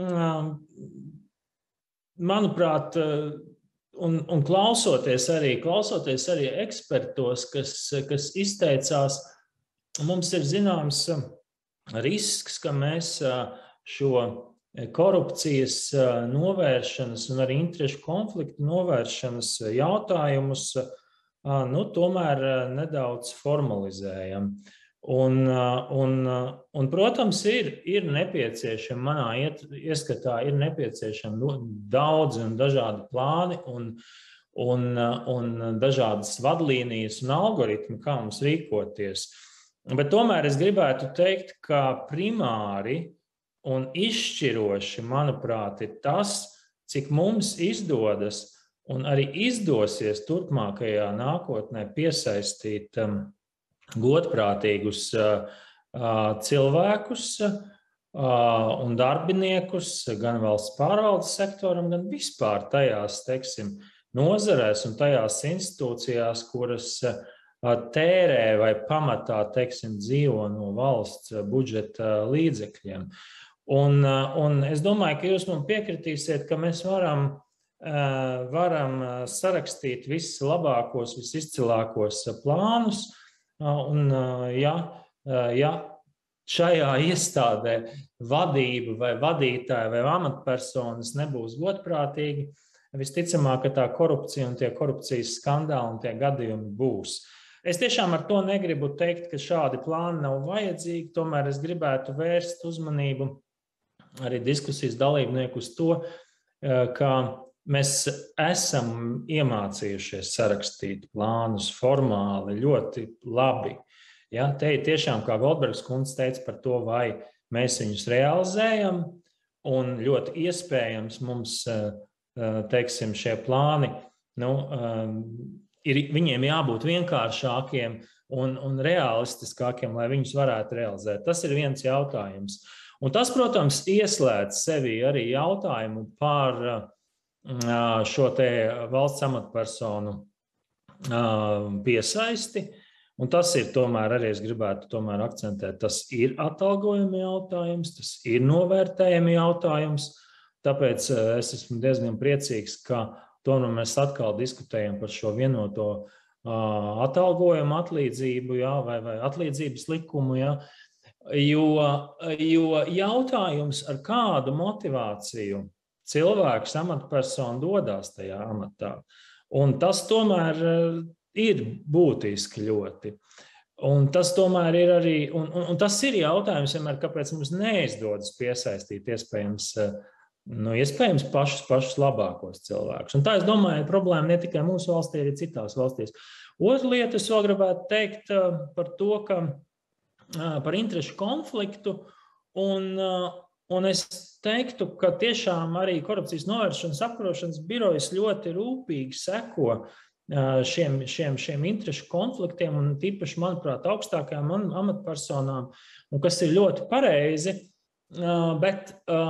manuprāt, un, un klausoties arī, klausoties arī ekspertos, kas, kas izteicās, mums ir zināms risks, ka mēs šo korupcijas novēršanas un arī interešu konfliktu novēršanas jautājumus nu, tomēr nedaudz formalizējam. Un, un, un protams, ir, ir nepieciešama, manā iet, ieskatā, ir nepieciešama daudzi un dažādi plāni un, un, un dažādas vadlīnijas un algoritmi, kā mums rīkoties. Bet tomēr es gribētu teikt, ka primāri un izšķiroši, manuprāt, ir tas, cik mums izdodas un arī izdosies turpmākajā nākotnē piesaistīt um, godprātīgus uh, cilvēkus uh, un darbiniekus gan valsts pārvaldes sektoram, gan vispār tajās, teiksim, nozarēs un tajās institūcijās, kuras uh, tērē vai pamatā, teiksim, dzīvo no valsts budžeta līdzekļiem. Un, un es domāju, ka jūs man piekritīsiet, ka mēs varam, varam sarakstīt vislabākos, visizcilākos plānus. Un, ja, ja šajā iestādē vadība vai vadītāji vai amatpersonas nebūs godprātīgi, visticamāk, ka tā korupcija un tie korupcijas skandāli un tie gadījumi būs. Es tiešām ar to negribu teikt, ka šādi plāni nav vajadzīgi, tomēr es gribētu vērst uzmanību arī diskusijas dalībnieku uz to, ka mēs esam iemācījušies sarakstīt plānus formāli ļoti labi. Ja, te ir tiešām, kā Goldbergas kundze teica par to, vai mēs viņus realizējam, un ļoti iespējams mums, teiksim, šie plāni, nu, ir, viņiem jābūt vienkāršākiem un, un realistiskākiem, lai viņus varētu realizēt. Tas ir viens jautājums. Un tas, protams, ieslēdz sevi arī jautājumu par šo te valsts amatpersonu piesaisti. Un tas ir tomēr arī, es gribētu tomēr akcentēt, tas ir atalgojuma jautājums, tas ir novērtējuma jautājums, tāpēc es esmu diezgan priecīgs, ka tomēr mēs atkal diskutējam par šo vienoto uh, atalgojumu atlīdzību, jā, vai, vai atlīdzības likumu, jā, jo, jo jautājums, ar kādu motivāciju cilvēks, amatpersona dodās tajā amatā, un tas tomēr ir būtiski ļoti. Un tas tomēr ir arī, un, un, un tas ir jautājums vienmēr, kāpēc mums neizdodas piesaistīt iespējams, nu, iespējams pašus, pašus labākos cilvēkus. Un tā, es domāju, ir problēma ne tikai mūsu valstī, arī citās valstīs. Otra lieta, es vēl gribētu teikt par to, ka par interešu konfliktu, un, un es teiktu, ka tiešām arī korupcijas novēršanas apkarošanas birojas ļoti rūpīgi seko šiem, šiem, šiem interešu konfliktiem, un tīpaši, manuprāt, augstākajām amatpersonām, un kas ir ļoti pareizi, bet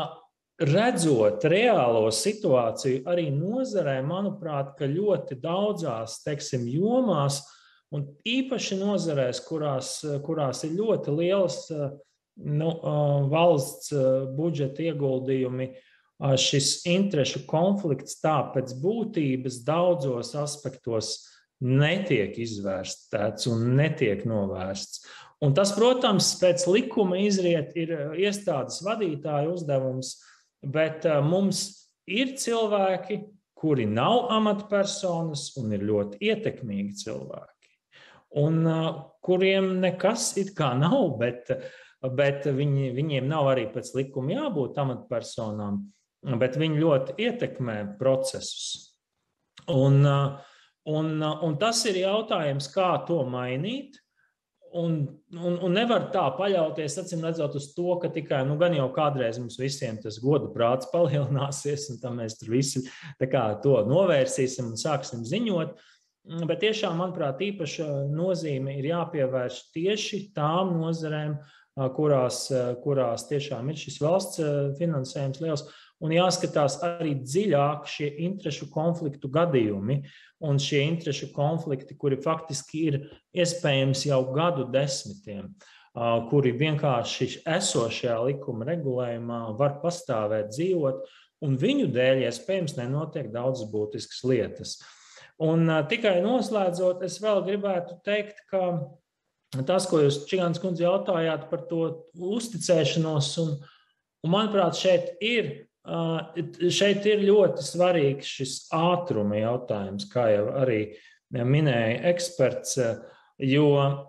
redzot reālo situāciju arī nozarē, manuprāt, ka ļoti daudzās, teiksim, jomās, un īpaši nozarēs, kurās, kurās ir ļoti lielas nu, valsts budžeta ieguldījumi, šis interešu konflikts tā pēc būtības daudzos aspektos netiek izvērstēts un netiek novērsts. Un tas, protams, pēc likuma izriet ir iestādes vadītāja uzdevums, bet mums ir cilvēki, kuri nav amatpersonas un ir ļoti ietekmīgi cilvēki, un kuriem nekas it kā nav, bet, bet viņi, viņiem nav arī pēc likuma jābūt amatpersonām, bet viņi ļoti ietekmē procesus. Un, un, un tas ir jautājums, kā to mainīt, un, un, un nevar tā paļauties, acīm redzot, uz to, ka tikai, nu, gan jau kādreiz mums visiem tas goda prāts palielināsies, un tam mēs tur visi tā kā to novērsīsim un sāksim ziņot, bet tiešām, manuprāt, īpaša nozīme ir jāpievērš tieši tām nozarēm, kurās, kurās tiešām ir šis valsts finansējums liels, un jāskatās arī dziļāk šie interešu konfliktu gadījumi un šie interešu konflikti, kuri faktiski ir iespējams jau gadu desmitiem, kuri vienkārši esošajā likuma regulējumā var pastāvēt, dzīvot, un viņu dēļ iespējams nenotiek daudzas būtiskas lietas. Un tikai noslēdzot, es vēl gribētu teikt, ka tas, ko jūs, Čigāns kundze, jautājāt par to uzticēšanos, un, un manuprāt, šeit ir Šeit ir ļoti svarīgs šis ātruma jautājums, kā jau arī minēja eksperts, jo,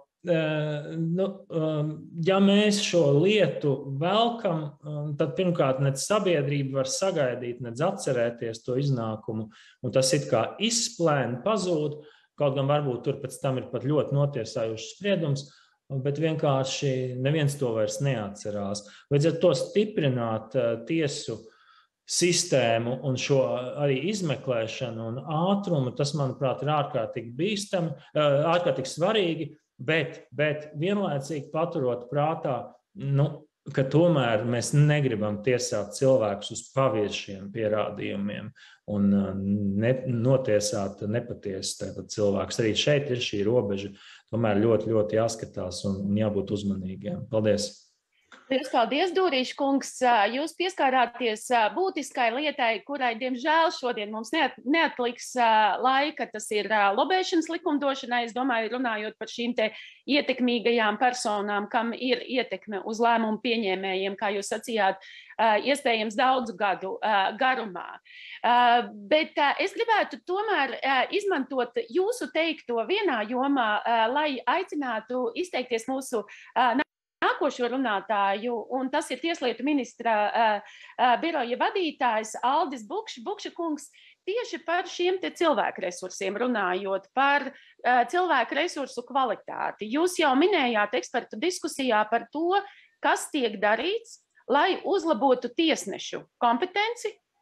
nu, ja mēs šo lietu velkam, tad pirmkārt nec sabiedrība var sagaidīt, nec atcerēties to iznākumu, un tas it kā izsplēn, pazūd, kaut gan varbūt tur pēc tam ir pat ļoti notiesājušs spriedums, bet vienkārši neviens to vairs neatcerās. Līdz ar to stiprināt tiesu sistēmu un šo arī izmeklēšanu un ātrumu, tas, manuprāt, ir ārkārtīgi bīstami, ārkārtīgi svarīgi, bet, bet vienlaicīgi paturot prātā, nu, ka tomēr mēs negribam tiesāt cilvēkus uz paviršiem pierādījumiem un ne, notiesāt nepatiesi cilvēkus. Arī šeit ir šī robeža, tomēr ļoti, ļoti jāskatās un, un jābūt uzmanīgiem. Paldies! Paldies, Dūrīša kungs. Jūs pieskārāties būtiskai lietai, kurai, diemžēl, šodien mums neatliks laika. Tas ir lobēšanas likumdošanai. Es domāju, runājot par šīm te ietekmīgajām personām, kam ir ietekme uz lēmumu pieņēmējiem, kā jūs sacījāt, iespējams daudzu gadu garumā. Bet es gribētu tomēr izmantot jūsu teikto vienā jomā, lai aicinātu izteikties mūsu nākošo runātāju, un tas ir Tieslietu ministra uh, uh, biroja vadītājs Aldis Bukša, Bukša kungs, tieši par šiem te cilvēku resursiem runājot, par uh, cilvēku resursu kvalitāti. Jūs jau minējāt ekspertu diskusijā par to, kas tiek darīts, lai uzlabotu tiesnešu kompetenci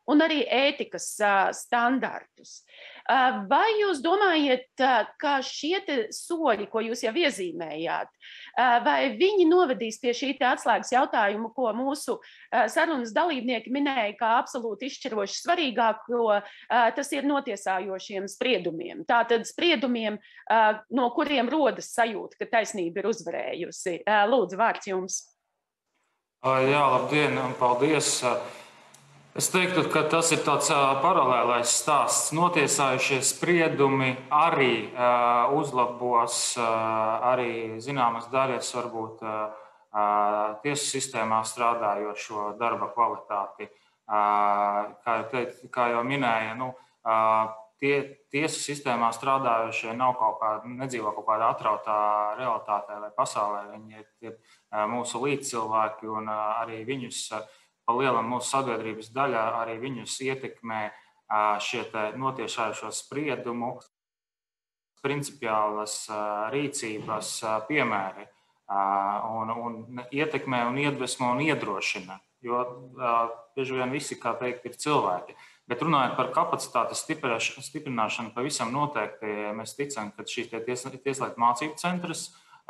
un arī ētikas standartus. Vai jūs domājat, ka šie soļi, ko jūs jau iezīmējāt, vai viņi novedīs pie šī atslēgas jautājuma, ko mūsu sarunas dalībnieki minēja kā absolūti izšķiroši svarīgāko, tas ir notiesājošiem spriedumiem. Tātad spriedumiem, no kuriem rodas sajūta, ka taisnība ir uzvarējusi. Lūdzu, vārds jums. Jā, labdien un paldies. Es teiktu, ka tas ir tāds paralēlais stāsts. Notiesājušie spriedumi arī uh, uzlabos uh, arī zināmas daļas, varbūt uh, tiesu sistēmā strādājošo darba kvalitāti. Uh, kā, jau teikt, kā jau minēja, nu, uh, tie, tiesu sistēmā strādājošie nav kaut kāda, nedzīvo kaut kādā atrautā realitātē vai pasaulē. Viņi ir, ir uh, mūsu līdzcilvēki un uh, arī viņus. Uh, Pa lielam mūsu sabiedrības daļā arī viņus ietekmē šie notiesājušo spriedumu, principiālas rīcības piemēri un, un ietekmē un iedvesmo un iedrošina, jo bieži vien visi, kā teikt, ir cilvēki. Bet runājot par kapacitātes stiprināšanu, pavisam noteikti mēs ticam, ka šīs ties, tieslietu mācību centrs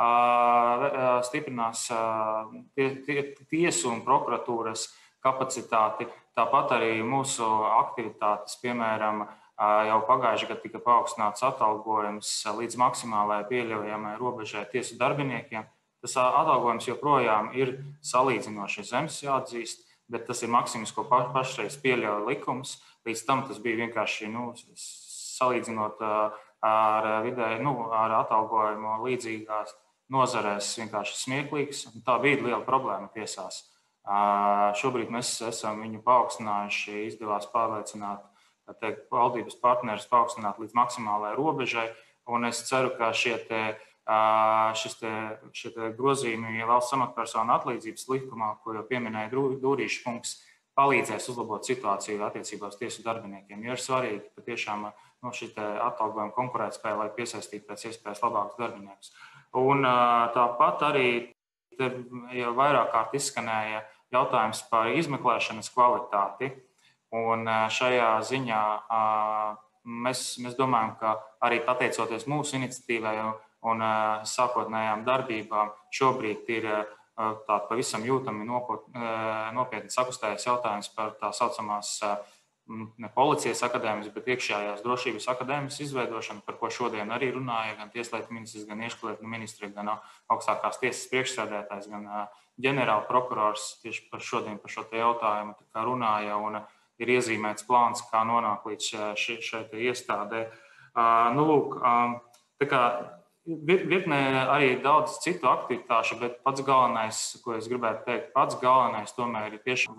stiprinās tie, tie, tiesu un prokuratūras kapacitāti, tāpat arī mūsu aktivitātes, piemēram, jau pagājušajā gadā tika paaugstināts atalgojums līdz maksimālajai pieļaujamai robežai tiesu darbiniekiem. Tas atalgojums joprojām ir salīdzinoši zems, jāatzīst, bet tas ir maksimums, ko pašreiz pieļauj likums. Līdz tam tas bija vienkārši, nu, salīdzinot ar, vidē, nu, ar atalgojumu līdzīgās nozarēs vienkārši smieklīgs. Tā bija liela problēma tiesās. Šobrīd mēs esam viņu paaugstinājuši, izdevās pārliecināt, teikt, valdības partnerus paaugstināt līdz maksimālajai robežai, un es ceru, ka šie te, šis te, šie te grozījumi valsts amatpersonu atlīdzības likumā, ko jau pieminēja Dūrīša kungs, palīdzēs uzlabot situāciju attiecībā uz tiesu darbiniekiem. Jo ir svarīgi patiešām no šī atalgojuma konkurētspēja, lai piesaistītu pēc iespējas labākus darbiniekus. Un tāpat arī te jau vairāk kārt izskanēja jautājums par izmeklēšanas kvalitāti. Un šajā ziņā mēs, mēs domājam, ka arī pateicoties mūsu iniciatīvai un sākotnējām darbībām, šobrīd ir tā pavisam jūtami nopietni sakustējies jautājums par tā saucamās ne policijas akadēmijas, bet iekšējās drošības akadēmijas izveidošanu, par ko šodien arī runāja gan tieslietu ministrs, gan iekšlietu ministri, gan augstākās tiesas priekšsēdētājs, gan ģenerāla prokurors tieši par šodien par šo te jautājumu tā kā runāja un ir iezīmēts plāns, kā nonākt līdz šai, šai iestādē. Nu, lūk, tā kā virknē arī daudz citu aktivitāšu, bet pats galvenais, ko es gribētu teikt, pats galvenais tomēr ir tieši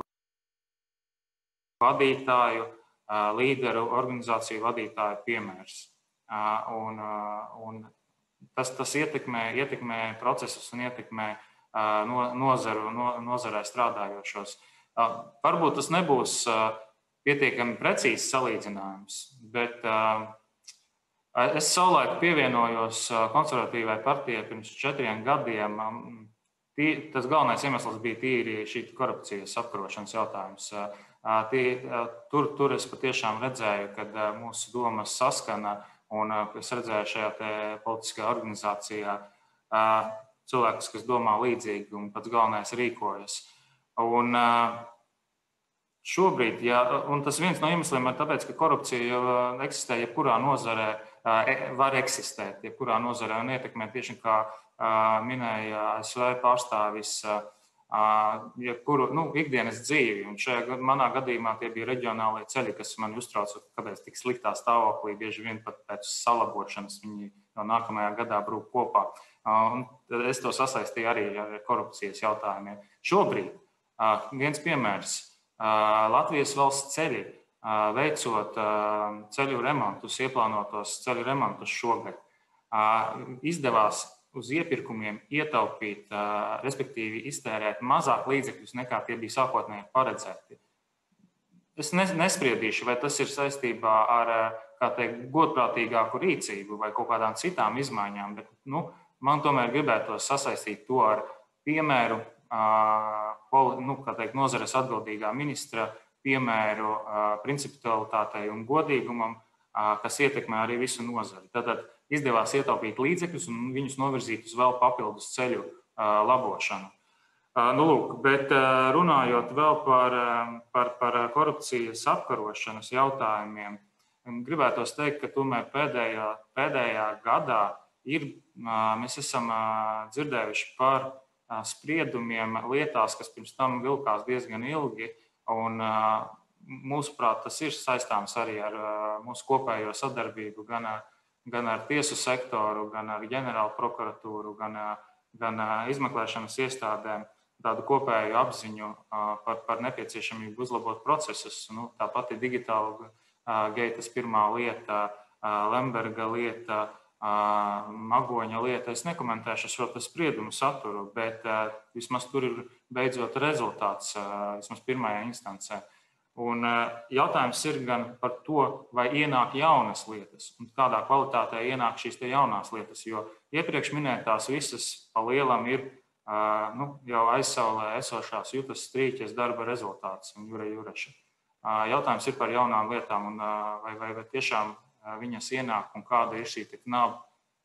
vadītāju, līderu, organizāciju vadītāju piemērs. Un, un tas, tas ietekmē, ietekmē procesus un ietekmē nozaru, no, nozarē strādājošos. Varbūt tas nebūs pietiekami precīzs salīdzinājums, bet es savulaik pievienojos konservatīvai partijai pirms četriem gadiem. Tas galvenais iemesls bija tīri šī korupcijas apkarošanas jautājums. Tie, tur, tur es patiešām redzēju, kad mūsu domas saskana un es redzēju šajā te politiskajā organizācijā cilvēkus, kas domā līdzīgi un pats galvenais rīkojas. Un šobrīd, ja, un tas viens no iemesliem ir tāpēc, ka korupcija jau eksistē, jebkurā nozarē var eksistēt, jebkurā nozarē un ietekmē tieši kā minēja A S V pārstāvis, jebkuru nu, ikdienas dzīvi. Un šajā manā gadījumā tie bija reģionālie ceļi, kas man uztrauca, kāpēc tik sliktā stāvoklī, bieži vien pat pēc salabošanas viņi no nākamajā gadā brūk kopā. Un es to sasaistīju arī ar korupcijas jautājumiem. Šobrīd viens piemērs Latvijas valsts ceļi, veicot ceļu remontus, ieplānotos ceļu remontus šogad, izdevās uz iepirkumiem ietaupīt, respektīvi iztērēt mazāk līdzekļus nekā tie bija sākotnēji paredzēti. Es nespriedīšu, vai tas ir saistībā ar, kā teikt, godprātīgāku rīcību vai kaut kādām citām izmaiņām, bet nu, man tomēr gribētos sasaistīt to ar piemēru, nu, kā teikt, nozares atbildīgā ministra piemēru principialitātei un godīgumam, kas ietekmē arī visu nozari. Tātad izdevās ietaupīt līdzekļus un viņus novirzīt uz vēl papildus ceļu labošanu. Nu, lūk, bet runājot vēl par, par, par korupcijas apkarošanas jautājumiem, gribētos teikt, ka tomēr pēdējā, pēdējā gadā ir, mēs esam dzirdējuši par spriedumiem lietās, kas pirms tam vilkās diezgan ilgi, un mūsuprāt, tas ir saistāms arī ar mūsu kopējo sadarbību gan ar, gan ar tiesu sektoru, gan ar ģenerālu prokuratūru, gan, gan izmeklēšanas iestādēm, tādu kopēju apziņu par, par nepieciešamību uzlabot procesus. Nu, tāpat ir digitāla geitas pirmā lieta, Lemberga lieta, Magoņa lieta. Es nekomentēšu šo spriedumu saturu, bet vismaz tur ir beidzot rezultāts, vismaz pirmajā instancē. Un jautājums ir gan par to, vai ienāk jaunas lietas un kādā kvalitātē ienāk šīs te jaunās lietas, jo iepriekš minētās visas pa lielam ir nu, jau aizsaulē esošās jutas strīķes darba rezultāts un jure jureša. Jautājums ir par jaunām lietām un vai, vai, vai tiešām viņas ienāk un kāda ir šī knaba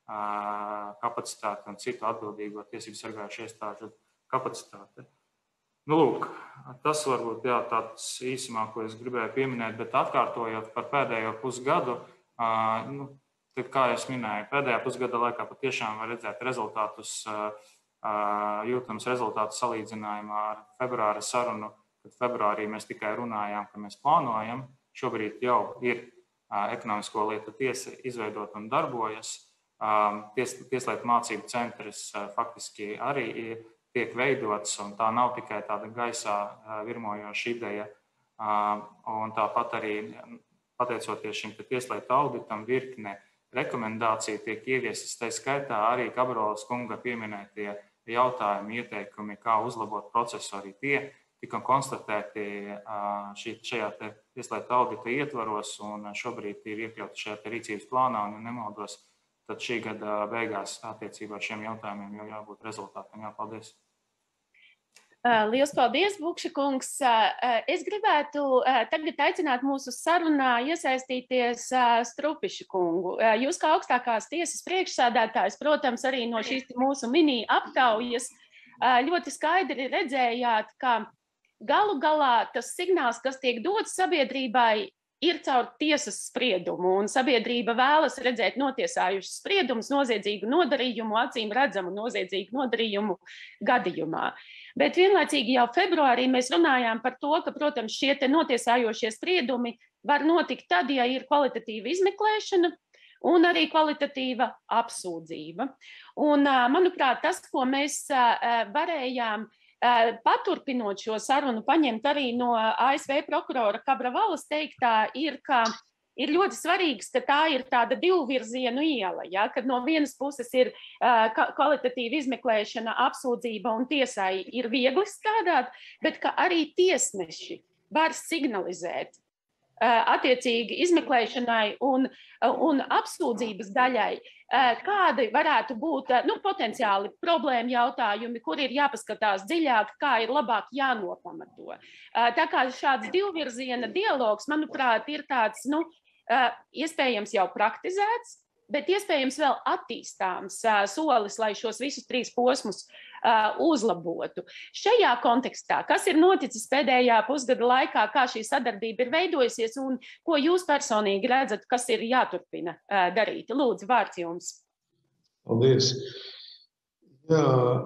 kapacitāte un citu atbildīgo tiesību sargājušu iestāžu kapacitāte. Nu, lūk, tas varbūt jā, tāds īsumā, ko es gribēju pieminēt, bet atkārtojot par pēdējo pusgadu, nu, tad, kā es minēju, pēdējā pusgada laikā patiešām var redzēt rezultātus, jūtams rezultātus salīdzinājumā ar februāra sarunu, kad februārī mēs tikai runājām, ka mēs plānojam, šobrīd jau ir ekonomisko lietu tiesa izveidot un darbojas, Ties, tieslietu mācību centrs faktiski arī ir tiek veidots, un tā nav tikai tāda gaisā virmojoša ideja. Un tāpat arī, pateicoties šim tieslietu auditam, virkne rekomendāciju tiek ieviesas, tā skaitā arī Gabrolas kunga pieminētie jautājumi, ieteikumi, kā uzlabot procesu, arī tie tika konstatēti šī, šajā te tieslietu audita ietvaros, un šobrīd ir iekļauti šajā te rīcības plānā, un, ja nemaldos, tad šī gada beigās attiecībā šiem jautājumiem jau jābūt rezultātam. Jā, paldies. Liels paldies, Bukša kungs. Es gribētu tagad aicināt mūsu sarunā iesaistīties Strupišu kungu. Jūs kā augstākās tiesas priekšsēdētājs, protams, arī no šīs mūsu mini aptaujas ļoti skaidri redzējāt, ka galu galā tas signāls, kas tiek dots sabiedrībai, ir caur tiesas spriedumu, un sabiedrība vēlas redzēt notiesājušas spriedumus noziedzīgu nodarījumu, acīm redzamu noziedzīgu nodarījumu gadījumā. Bet vienlaicīgi jau februārī mēs runājām par to, ka, protams, šie te notiesājošie spriedumi var notikt tad, ja ir kvalitatīva izmeklēšana un arī kvalitatīva apsūdzība. Un, manuprāt, tas, ko mēs varējām paturpinot šo sarunu, paņemt arī no A S V prokurora Kabravalas teiktā, ir, ka ir ļoti svarīgs, ka tā ir tāda divvirzienu iela, ja, kad no vienas puses ir uh, kvalitatīva izmeklēšana, apsūdzība un tiesai ir viegli strādāt, bet ka arī tiesneši var signalizēt uh, attiecīgi izmeklēšanai un, un apsūdzības daļai, kādi varētu būt nu, potenciāli problēma jautājumi, kur ir jāpaskatās dziļāk, kā ir labāk jānopamato. Tā kā šāds divvirziena dialogs, manuprāt, ir tāds, nu, iespējams jau praktizēts, bet iespējams vēl attīstāms solis, lai šos visus trīs posmus uzlabotu. Šajā kontekstā, kas ir noticis pēdējā pusgada laikā, kā šī sadarbība ir veidojusies un ko jūs personīgi redzat, kas ir jāturpina darīt? Lūdzu, vārds jums. Paldies. Jā,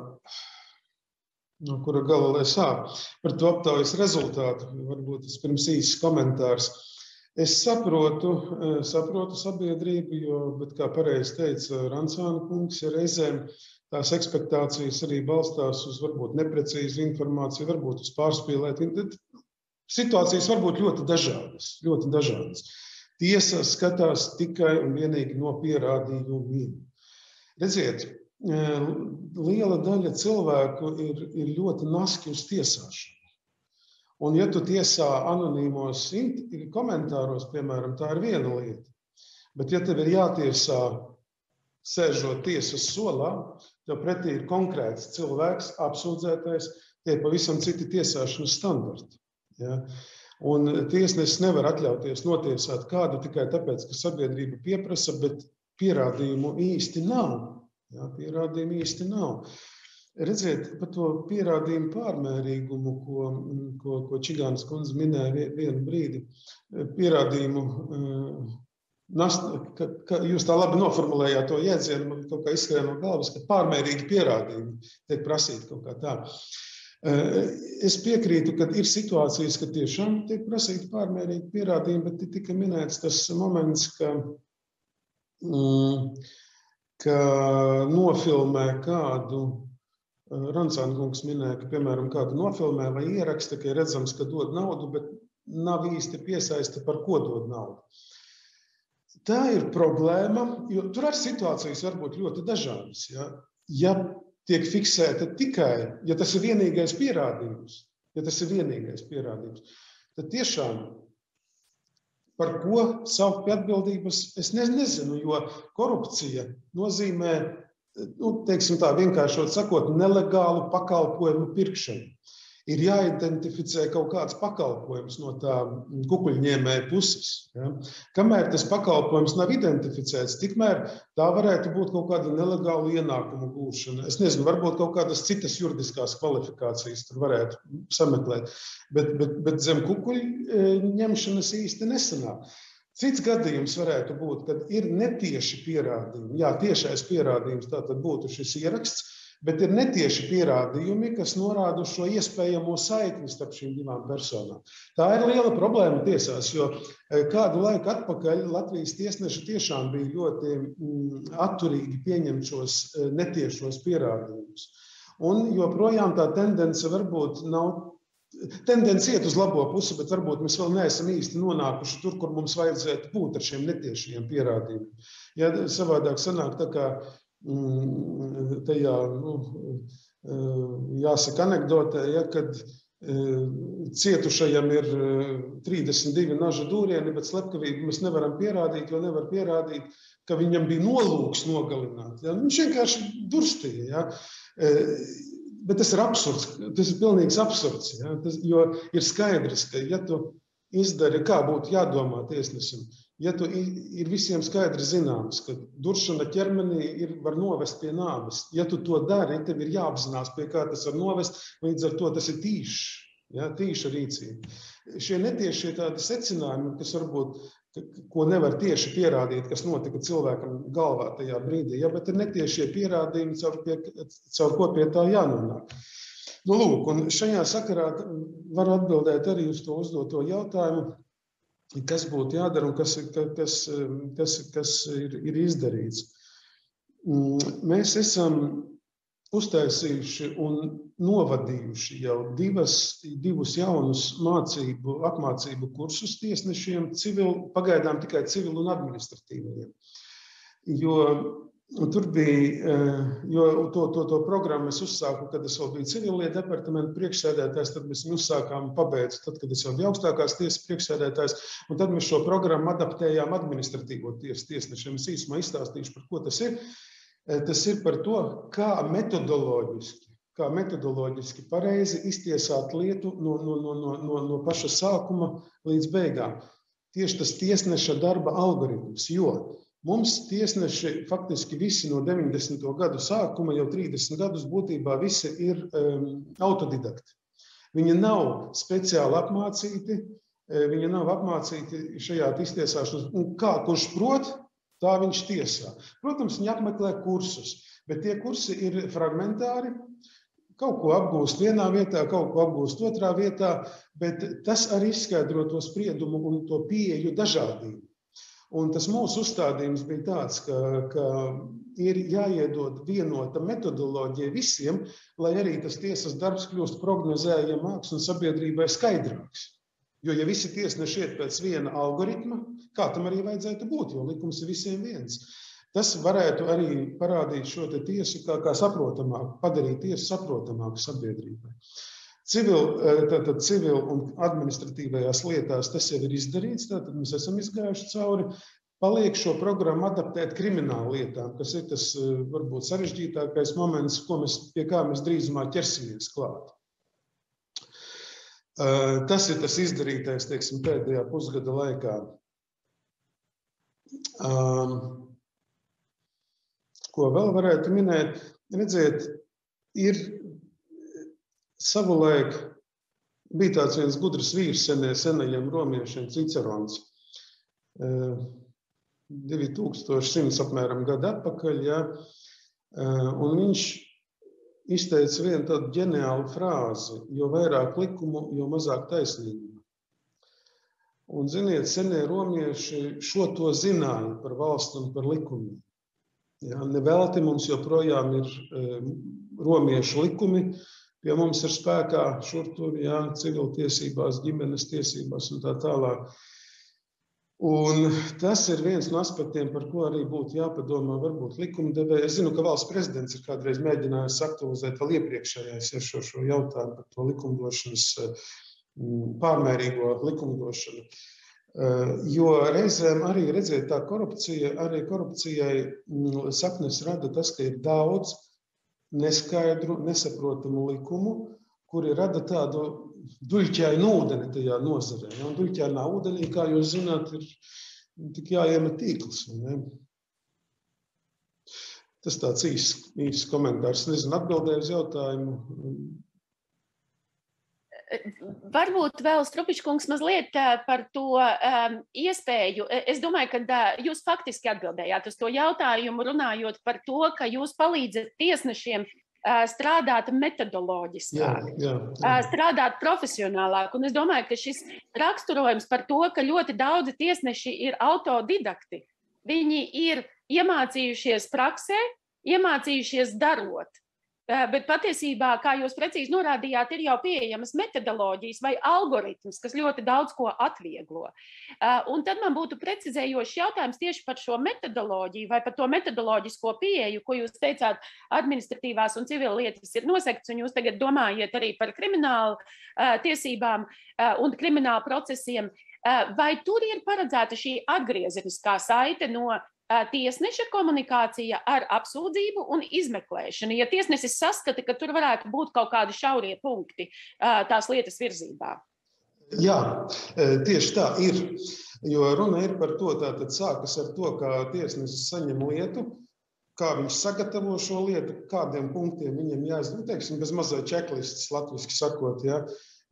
no kura gala lai sāk? Par to aptaujas rezultātu, varbūt tas pirms īsts komentārs. Es saprotu, saprotu sabiedrību, jo, bet kā pareizi teica Rancāna kungs, ja reizēm tās ekspektācijas arī balstās uz varbūt neprecīzu informāciju, varbūt uz pārspīlētu. Situācijas var būt ļoti dažādas, ļoti dažādas. Tiesa skatās tikai un vienīgi no pierādījumiem. Redziet, liela daļa cilvēku ir, ir ļoti naski uz tiesāšanu. Un ja tu tiesā anonīmos komentāros, piemēram, tā ir viena lieta. Bet ja tev ir jātiesā sēžot tiesas solā, tev pretī ir konkrēts cilvēks, apsūdzētais, tie pavisam citi tiesāšanas standarti. Ja? Un tiesnesis nevar atļauties notiesāt kādu tikai tāpēc, ka sabiedrība pieprasa, bet pierādījumu īsti nav. Jā, pierādījumu īsti nav. Redziet, par to pierādījumu pārmērīgumu, ko, ko, ko Čigānas kundze minēja vienu brīdi, pierādījumu, nast, ka, ka jūs tā labi noformulējāt to jēdzienu, man kaut kā izskrēja no galvas, ka pārmērīgi pierādījumi tiek prasīti kaut kā tā. Es piekrītu, ka ir situācijas, ka tiešām tiek prasīti pārmērīgi pierādījumi, bet tika minēts tas moments, ka, ka nofilmē kādu, Rancāna kungs minēja, ka, piemēram, kādu nofilmē vai ieraksta, ka ir redzams, ka dod naudu, bet nav īsti piesaista, par ko dod naudu. Tā ir problēma, jo tur ar situācijas var būt ļoti dažādas. Ja, ja tiek fiksēta tikai, ja tas ir vienīgais pierādījums, ja tas ir vienīgais pierādījums, tad tiešām par ko saukt pie atbildības, es nezinu, jo korupcija nozīmē, nu, teiksim tā, vienkāršot sakot, nelegālu pakalpojumu pirkšanu. Ir jāidentificē kaut kāds pakalpojums no tā kukuļņēmēja puses. Ja? Kamēr tas pakalpojums nav identificēts, tikmēr tā varētu būt kaut kāda nelegāla ienākumu gūšana. Es nezinu, varbūt kaut kādas citas juridiskās kvalifikācijas tur varētu sameklēt, bet, bet, bet zem kukuļu ņemšanas īsti nesanāk. Cits gadījums varētu būt, kad ir netieši pierādījumi. Jā, tiešais pierādījums tātad būtu šis ieraksts, bet ir netieši pierādījumi, kas norāda uz šo iespējamo saikni starp šīm divām personām. Tā ir liela problēma tiesās, jo kādu laiku atpakaļ Latvijas tiesneši tiešām bija ļoti atturīgi pieņemt šos netiešos pierādījumus. Un joprojām tā tendence varbūt nav. Tendence iet uz labo pusi, bet varbūt mēs vēl neesam īsti nonākuši tur, kur mums vajadzētu būt ar šiem netiešajiem pierādījumiem. Ja savādāk sanāk tā kā tajā, nu, jāsaka anekdotē, ja, kad cietušajam ir trīsdesmit divi naža dūrieni, bet slepkavību mēs nevaram pierādīt, jo nevar pierādīt, ka viņam bija nolūks nogalināt. Ja. Viņš vienkārši durstīja. Ja. Bet tas ir absurds, tas ir pilnīgs absurds, ja? Tas, jo ir skaidrs, ka ja tu izdari, kā būtu jādomā tiesnesim, ja tu ir visiem skaidri zināms, ka duršana ķermenī ir, var novest pie nāves, ja tu to dari, tev ir jāapzinās, pie kā tas var novest, līdz ar to tas ir tīšs, ja? Tīša rīcība. Šie netiešie tādi secinājumi, kas varbūt, ko nevar tieši pierādīt, kas notika cilvēkam galvā tajā brīdī, ja, bet ir netiešie pierādījumi, caur, pie, caur ko pie tā jānonāk. Nu, lūk, un šajā sakarā var atbildēt arī uz to uzdoto jautājumu, kas būtu jādara un kas, kas, kas, kas ir, ir izdarīts. Mēs esam uztaisījuši un novadījuši jau divas, divus jaunus mācību, apmācību kursus tiesnešiem, civil, pagaidām tikai civil un administratīvajiem. Jo tur bija, jo to, to, to programmu es uzsāku, kad es vēl biju civilietu departamentu priekšsēdētājs, tad mēs viņu uzsākām pabeidz, tad, kad es jau biju augstākās tiesas priekšsēdētājs, un tad mēs šo programmu adaptējām administratīvo tiesu tiesnešiem. Es īsumā izstāstīšu, par ko tas ir. Tas ir par to, kā metodoloģiski, kā metodoloģiski pareizi iztiesāt lietu no, no, no, no, no paša sākuma līdz beigām. Tieši tas tiesneša darba algoritms, jo mums tiesneši faktiski visi no deviņdesmito gadu sākuma, jau trīsdesmit gadus būtībā visi ir um, autodidakti. Viņi nav speciāli apmācīti, viņi nav apmācīti šajā iztiesāšanas, un kā kurš prot, tā viņš tiesā. Protams, viņi apmeklē kursus, bet tie kursi ir fragmentāri, kaut ko apgūst vienā vietā, kaut ko apgūst otrā vietā, bet tas arī izskaidro to spriedumu un to pieeju dažādību. Un tas mūsu uzstādījums bija tāds, ka, ka ir jāiedod vienota metodoloģija visiem, lai arī tas tiesas darbs kļūst prognozējamāks un sabiedrībai skaidrāks. Jo, ja visi tiesneši iet pēc viena algoritma, kā tam arī vajadzētu būt, jo likums ir visiem viens. Tas varētu arī parādīt šo te tiesu kā, kā saprotamāku, padarīt tiesu saprotamāku sabiedrībai. Civil, tātad civil un administratīvajās lietās tas jau ir izdarīts, tātad mēs esam izgājuši cauri. Paliek šo programmu adaptēt kriminālu lietām, kas ir tas varbūt sarežģītākais moments, ko mēs, pie kā mēs drīzumā ķersimies klāt. Tas ir tas izdarītais, teiksim, pēdējā pusgada laikā. Ko vēl varētu minēt? Redziet, ir savulaik bija tāds viens gudrs vīrs senie, senajiem romiešiem, Cicerons. divi tūkstoši simts apmēram gadu atpakaļ, ja, un viņš izteica vienu tādu ģeniālu frāzi, jo vairāk likumu, jo mazāk taisnīguma. Un, ziniet, senie romieši šo to zināja par valsti un par likumiem. Ja, nevelti mums joprojām ir e, romiešu likumi, pie mums ir spēkā šur tur, ja, civiltiesībās, ģimenes tiesībās un tā tālāk. Un tas ir viens no aspektiem, par ko arī būtu jāpadomā, varbūt likumdevēji. Es zinu, ka valsts prezidents ir kādreiz mēģinājis aktualizēt vēl iepriekšējais ja, šo, šo jautājumu par to likumdošanas, pārmērīgo likumdošanu. Jo reizēm arī redzēt tā korupcija, arī korupcijai saknes rada tas, ka ir daudz neskaidru, nesaprotamu likumu, kuri rada tādu duļķainu ūdeni tajā nozarē. Ja? Un duļķainā ūdenī, kā jūs zināt, ir tik jāiemet tīkls. Ne? Tas tāds īsts, īsts komentārs. Nezinu, atbildēju uz jautājumu. Varbūt vēl, Strupičkungs, mazliet par to um, iespēju. Es domāju, ka uh, jūs faktiski atbildējāt uz to jautājumu, runājot par to, ka jūs palīdzat tiesnešiem strādāt metodoloģiskāk, jā, jā, jā. strādāt profesionālāk. Un es domāju, ka šis raksturojums par to, ka ļoti daudzi tiesneši ir autodidakti, viņi ir iemācījušies praksē, iemācījušies darot. Bet patiesībā, kā jūs precīzi norādījāt, ir jau pieejamas metodoloģijas vai algoritms, kas ļoti daudz ko atvieglo. Un tad man būtu precizējošs jautājums tieši par šo metodoloģiju vai par to metodoloģisko pieeju, ko jūs teicāt, administratīvās un civil lietas ir nosekts, un jūs tagad domājat arī par kriminālu tiesībām un kriminālu procesiem. Vai tur ir paredzēta šī atgriezeniskā saite no tiesneša komunikācija ar apsūdzību un izmeklēšanu? Ja tiesnesis saskata, ka tur varētu būt kaut kādi šaurie punkti tās lietas virzībā. Jā, tieši tā ir. Jo runa ir par to, tātad sākas ar to, kā tiesnesis saņem lietu, kā viņš sagatavo šo lietu, kādiem punktiem viņam jāizdod, teiksim, bez mazai čeklistas, latviski sakot, ja.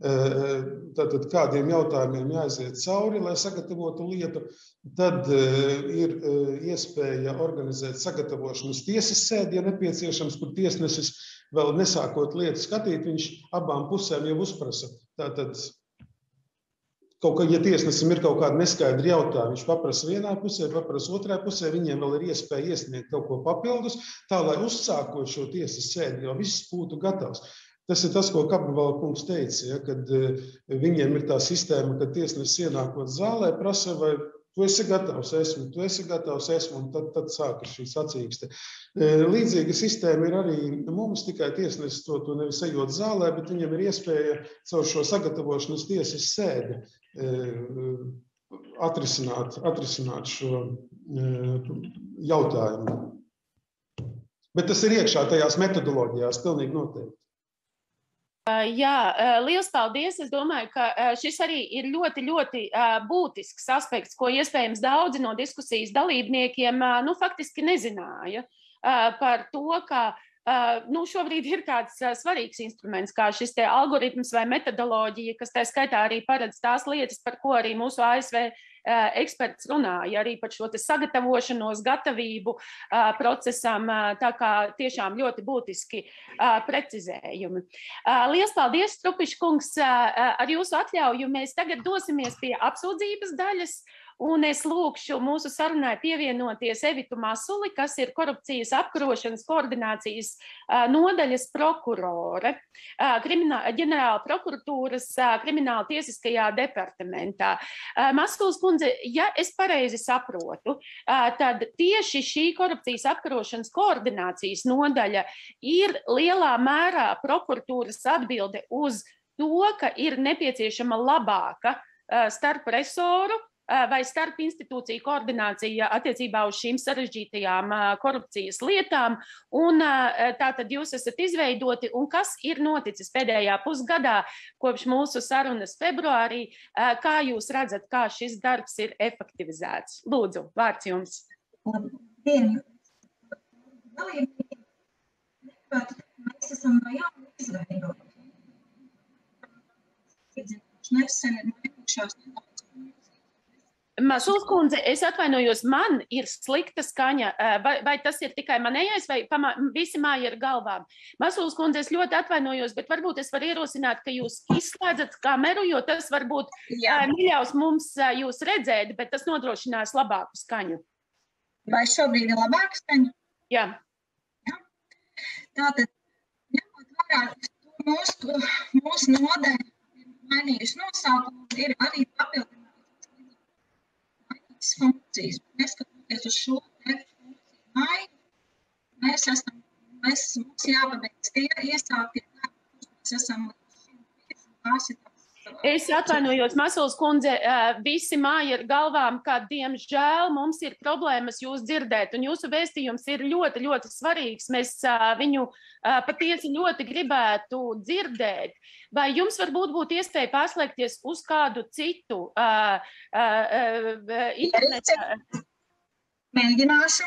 Tātad kādiem jautājumiem jāiziet cauri, lai sagatavotu lietu, tad ir iespēja organizēt sagatavošanas tiesas sēdi, ja nepieciešams, kur tiesnesis vēl nesākot lietu skatīt, viņš abām pusēm jau uzprasa. Tātad, kaut kā, ja tiesnesim ir kaut kāda neskaidra jautājuma, viņš paprasa vienā pusē, paprasa otrā pusē, viņiem vēl ir iespēja iesniegt kaut ko papildus, tā lai uzsākot šo tiesas sēdi, jau viss būtu gatavs. Tas ir tas, ko Kapravala kungs teica, ja, kad viņiem ir tā sistēma, ka tiesnesis ienākot zālē prasa, vai tu esi gatavs, esmu, tu esi gatavs, esmu, un tad, tad sākas šī sacīkste. Līdzīga sistēma ir arī mums, tikai tiesnesis to, to nevis ejot zālē, bet viņam ir iespēja caur šo sagatavošanas tiesas sēdi atrisināt, atrisināt šo jautājumu. Bet tas ir iekšā tajās metodoloģijās, pilnīgi noteikti. Jā, liels paldies. Es domāju, ka šis arī ir ļoti, ļoti būtisks aspekts, ko iespējams daudzi no diskusijas dalībniekiem nu, faktiski nezināja par to, ka nu, šobrīd ir kāds svarīgs instruments, kā šis te algoritms vai metodoloģija, kas tā skaitā arī paredz tās lietas, par ko arī mūsu A S V eksperts runāja, arī par šo te sagatavošanos, gatavību procesam, tā kā tiešām ļoti būtiski precizējumi. Liels paldies, Strupiš kungs, ar jūsu atļauju mēs tagad dosimies pie apsūdzības daļas, un es lūkšu mūsu sarunai pievienoties Evitu Masuli, kas ir korupcijas apkarošanas koordinācijas nodaļas prokurore ģenerāla prokuratūras krimināla tiesiskajā departamentā. Masuls kundze, ja es pareizi saprotu, tad tieši šī korupcijas apkarošanas koordinācijas nodaļa ir lielā mērā prokuratūras atbilde uz to, ka ir nepieciešama labāka starp resoru vai starp institūciju koordinācija attiecībā uz šīm sarežģītajām korupcijas lietām. Un tātad jūs esat izveidoti, un kas ir noticis pēdējā pusgadā kopš mūsu sarunas februārī? Kā jūs redzat, kā šis darbs ir efektivizēts? Lūdzu, vārds jums. Labdien! Mēs esam no jauna izveidoti. Nesen ir mainījušās nedaudz. Masuls kundze, es atvainojos, man ir slikta skaņa. Vai, vai tas ir tikai manējais, vai pamā, visi māja ir galvām? Masuls kundze, es ļoti atvainojos, bet varbūt es varu ierosināt, ka jūs izslēdzat kameru, jo tas varbūt neļaus mums jūs redzēt, bet tas nodrošinās labāku skaņu. Vai šobrīd ir labāka skaņa? Jā. Jā. Tātad, ņemot vērā mūsu, mūsu nodaļa ir mainījusi nosaukumu, ir arī papildinātas mainītas funkcijas. Neskatoties uz šo funkciju maiņu, mēs esam, mēs, mums jāpabeidz tie iesāktie darbi, mēs esam līdz tās ir tās. Es atvainojos, Masuls kundze, visi māja ir galvām, ka, diemžēl, mums ir problēmas jūs dzirdēt, un jūsu vēstījums ir ļoti, ļoti svarīgs. Mēs viņu patiesi ļoti gribētu dzirdēt. Vai jums varbūt būtu iespēja pārslēgties uz kādu citu uh, uh, internetu? Mēģināšu.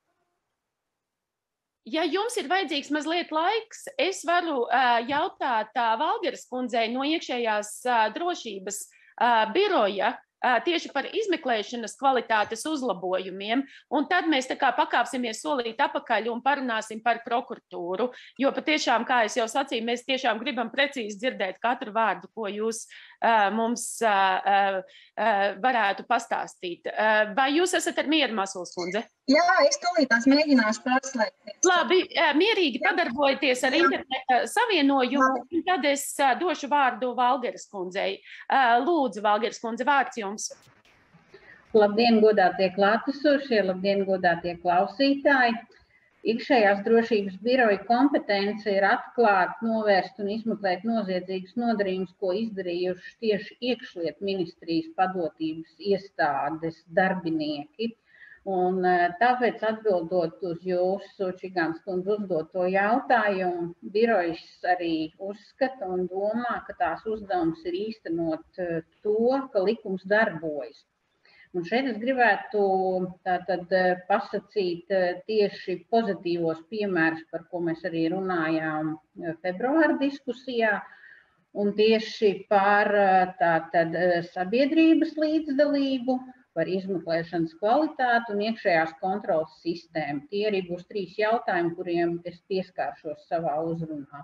Ja jums ir vajadzīgs mazliet laiks, es varu uh, jautāt uh, Valgeras kundzei no iekšējās uh, drošības uh, biroja uh, tieši par izmeklēšanas kvalitātes uzlabojumiem, un tad mēs tā kā pakāpsimies solīt apakaļ un parunāsim par prokuratūru, jo patiešām, kā es jau sacīju, mēs tiešām gribam precīzi dzirdēt katru vārdu, ko jūs uh, mums uh, uh, varētu pastāstīt. Uh, vai jūs esat ar mieru, Masuls kundze? Jā, es tūlītās mēģināšu pārslēgties. Labi, mierīgi padarbojieties ar interneta savienojumu, un tad es došu vārdu Valgeras kundzei. Lūdzu, Valgeras kundze, vārds jums. Labdien, godātie klātesošie, labdien, godātie klausītāji. Iekšējās drošības biroja kompetence ir atklāt, novērst un izmeklēt noziedzīgus nodarījumus, ko izdarījuši tieši iekšlietu ministrijas padotības iestādes darbinieki. Un tāpēc atbildot uz jūsu Čigāns kundze uzdoto jautājumu, birojas arī uzskata un domā, ka tās uzdevums ir īstenot to, ka likums darbojas. Un šeit es gribētu tātad pasakīt tieši pozitīvos piemērus, par ko mēs arī runājām februāra diskusijā, un tieši par tātad sabiedrības līdzdalību, par izmeklēšanas kvalitāti un iekšējās kontrolas sistēmu. Tie arī būs trīs jautājumi, kuriem es pieskāršos savā uzrunā.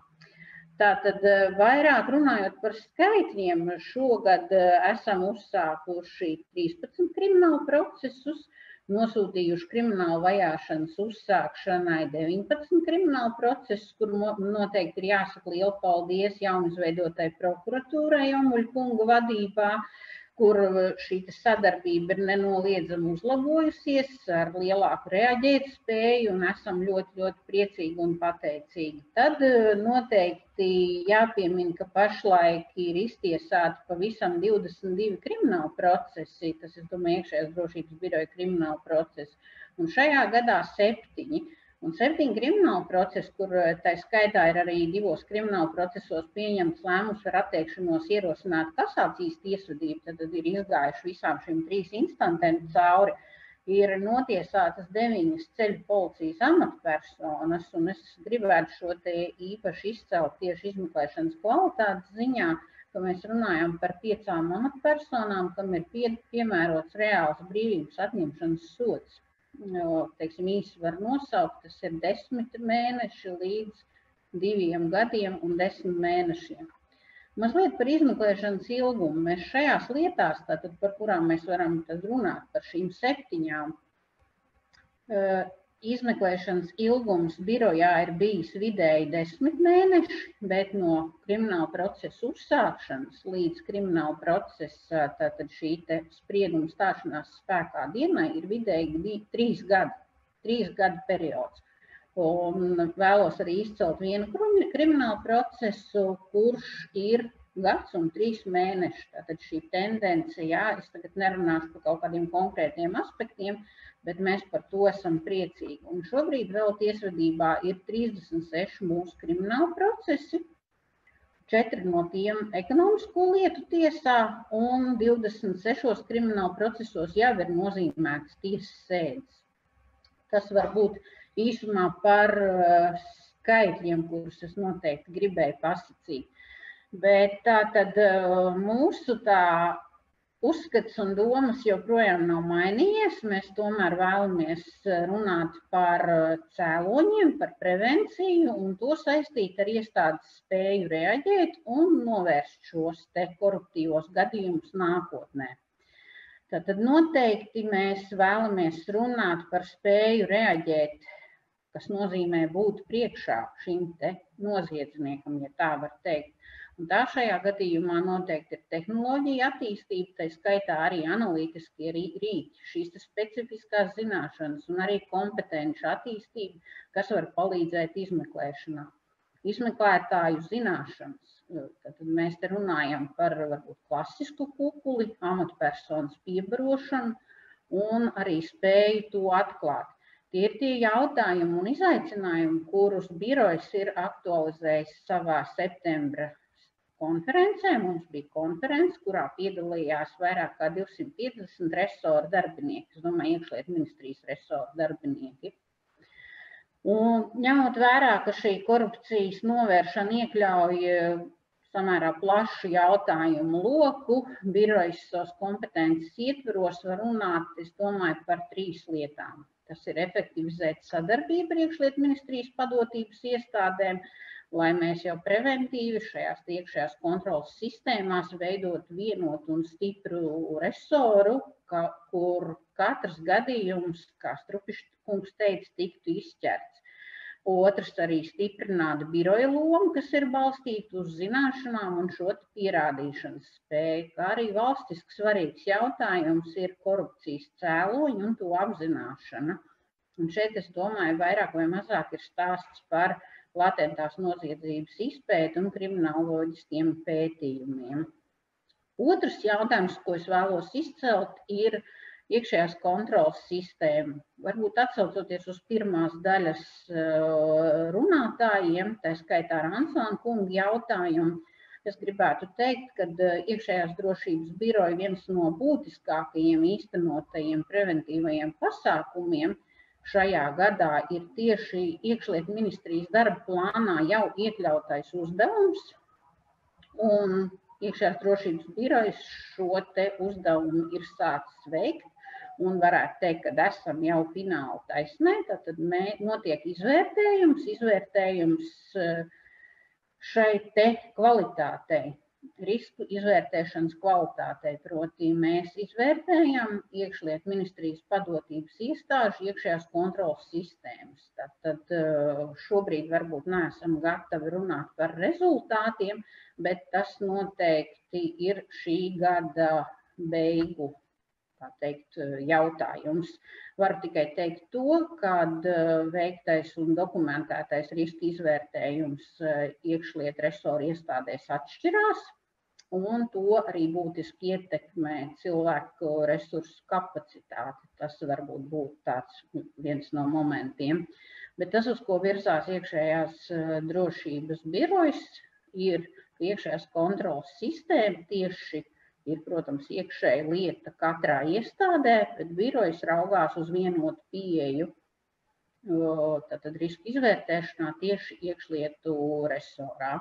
Tātad vairāk runājot par skaitļiem, šogad esam uzsākuši trīspadsmit kriminālu procesus, nosūtījuši kriminālu vajāšanas uzsākšanai deviņpadsmit kriminālu procesus, kur noteikti ir jāsaka liela paldies jaunizveidotai prokuratūrai Jomuļa kunga vadībā, kur šī sadarbība ir nenoliedzami uzlabojusies ar lielāku reaģēt spēju un esam ļoti, ļoti priecīgi un pateicīgi. Tad noteikti jāpiemina, ka pašlaik ir iztiesāti pavisam divdesmit divi krimināli procesi, tas, es domāju, iekšējās drošības biroja krimināli procesi, un šajā gadā septiņi. Un septiņi krimināli procesi, kur tā skaitā ir arī divos krimināli procesos pieņemts lēmums par atteikšanos ierosināt kasācijas tiesvedību, tad ir izgājuši visām šīm trīs instantēm cauri, ir notiesātas deviņas ceļu policijas amatpersonas, un es gribētu šo te īpaši izcelt tieši izmeklēšanas kvalitātes ziņā, ka mēs runājam par piecām amatpersonām, kam ir pie, piemērots reāls brīvības atņemšanas sods. Teiksim, īsi var nosaukt, tas ir desmit mēneši līdz diviem gadiem un desmit mēnešiem. Mazliet par izmeklēšanas ilgumu. Mēs šajās lietās, tātad, par kurām mēs varam tad runāt, par šīm septiņām, izmeklēšanas ilgums birojā ir bijis vidēji desmit mēneši, bet no krimināla procesa uzsākšanas līdz krimināla procesa, tātad šī te sprieduma stāšanās spēkā dienai ir vidēji trīs gadi, trīs gadu periods. Un vēlos arī izcelt vienu kriminālu procesu, kurš ir gads un trīs mēneši. Tātad šī tendence, jā, es tagad nerunāšu par kaut kādiem konkrētiem aspektiem, bet mēs par to esam priecīgi. Un šobrīd vēl tiesvedībā ir trīsdesmit seši mūsu krimināla procesi, četri no tiem ekonomisko lietu tiesā un divdesmit sešos krimināla procesos jau ir nozīmētas tiesas sēdes. Tas var būt īsumā par skaitļiem, kurus es noteikti gribēju pasakīt. Bet tā tad mūsu tā uzskats un domas joprojām nav mainījies. Mēs tomēr vēlamies runāt par cēloņiem, par prevenciju un to saistīt ar iestādes spēju reaģēt un novērst šos te koruptīvos gadījumus nākotnē. Tātad noteikti mēs vēlamies runāt par spēju reaģēt, kas nozīmē būt priekšā šim te noziedzniekam, ja tā var teikt. Un tā šajā gadījumā noteikti ir tehnoloģija attīstība, tā skaitā arī analītiskie rīki, šīs specifiskās zināšanas un arī kompetenci attīstība, kas var palīdzēt izmeklēšanā. Izmeklētāju zināšanas. Tad mēs te runājam par varbūt klasisku kukuli, amatpersonas piebarošanu un arī spēju to atklāt. Tie ir tie jautājumi un izaicinājumi, kurus birojs ir aktualizējis savā septembra konferencē. Mums bija konference, kurā piedalījās vairāk kā divsimt piecdesmit resoru darbinieki, es domāju, iekšlietu ministrijas resoru darbinieki. Un ņemot vērā, ka šī korupcijas novēršana iekļauj samērā plašu jautājumu loku, birojas savas kompetences ietveros var runāt, es domāju, par trīs lietām. Tas ir efektivizēt sadarbību ar iekšlietu ministrijas padotības iestādēm, lai mēs jau preventīvi šajās iekšējās kontrolas sistēmās veidot vienotu un stipru resoru, ka, kur katrs gadījums, kā Strupišs kungs teica, tiktu izķerts. Otrs arī stiprināt biroja lomu, kas ir balstīta uz zināšanām un šo pierādīšanas spēju, kā arī valstiski svarīgs jautājums ir korupcijas cēloņi un to apzināšana. Un šeit, es domāju, vairāk vai mazāk ir stāsts par latentās noziedzības izpēti un krimināloģiskiem pētījumiem. Otrs jautājums, ko es vēlos izcelt, ir iekšējās kontrolas sistēma. Varbūt atsaucoties uz pirmās daļas runātājiem, tā skaitā Ransāna kunga jautājumu, es gribētu teikt, ka iekšējās drošības biroja viens no būtiskākajiem īstenotajiem preventīvajiem pasākumiem šajā gadā ir tieši iekšlietu ministrijas darba plānā jau iekļautais uzdevums, un iekšējās drošības birojas šo te uzdevumu ir sācis veikt, un varētu teikt, ka esam jau fināla taisnē, tad notiek izvērtējums, izvērtējums šai te kvalitātei, risku izvērtēšanas kvalitātei, proti mēs izvērtējam iekšlietu ministrijas padotības iestāžu iekšējās kontrolas sistēmas. Tad šobrīd varbūt neesam gatavi runāt par rezultātiem, bet tas noteikti ir šī gada beigu, tā teikt, jautājums. Varu tikai teikt to, kad veiktais un dokumentētais riska izvērtējums iekšlietu resoru iestādēs atšķirās, un to arī būtiski ietekmē cilvēku resursu kapacitāti. Tas varbūt būtu tāds viens no momentiem. Bet tas, uz ko virzās iekšējās drošības birojas, ir iekšējās kontrolas sistēma tieši ir, protams, iekšēja lieta katrā iestādē, bet birojas raugās uz vienotu pieeju tātad riska izvērtēšanā tieši iekšlietu resorā.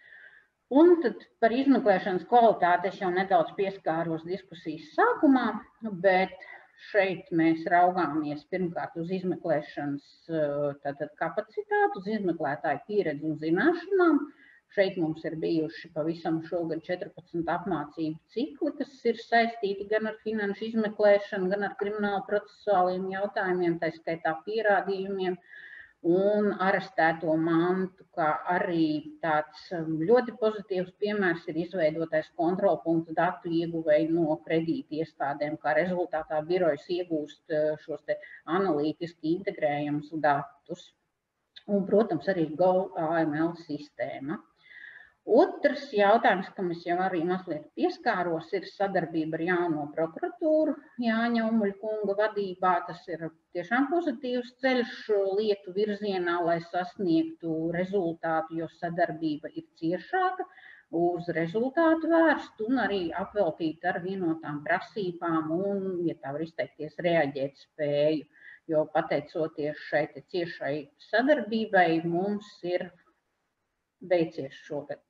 Un tad par izmeklēšanas kvalitāti es jau nedaudz pieskāros diskusijas sākumā, bet šeit mēs raugāmies pirmkārt uz izmeklēšanas tātad kapacitāti, uz izmeklētāju pieredzi un zināšanām. Šeit mums ir bijuši pavisam šogad četrpadsmit apmācību cikli, kas ir saistīti gan ar finanšu izmeklēšanu, gan ar kriminālu procesuāliem jautājumiem, tā skaitā pierādījumiem un arestēto mantu, kā arī tāds ļoti pozitīvs piemērs ir izveidotais kontrolpunktu datu ieguvēju no kredīti iestādēm, kā rezultātā birojas iegūst šos te analītiski integrējumus datus. Un, protams, arī Go A M L sistēma. Otrs jautājums, kam es jau arī mazliet pieskāros, ir sadarbība ar jauno prokuratūru Jāņa Umuļa kunga vadībā. Tas ir tiešām pozitīvs ceļš lietu virzienā, lai sasniegtu rezultātu, jo sadarbība ir ciešāka, uz rezultātu vērst un arī apveltīt ar vienotām prasībām un, ja tā var izteikties, reaģēt spēju. Jo pateicoties šai ciešai sadarbībai, mums ir beidzies šogad.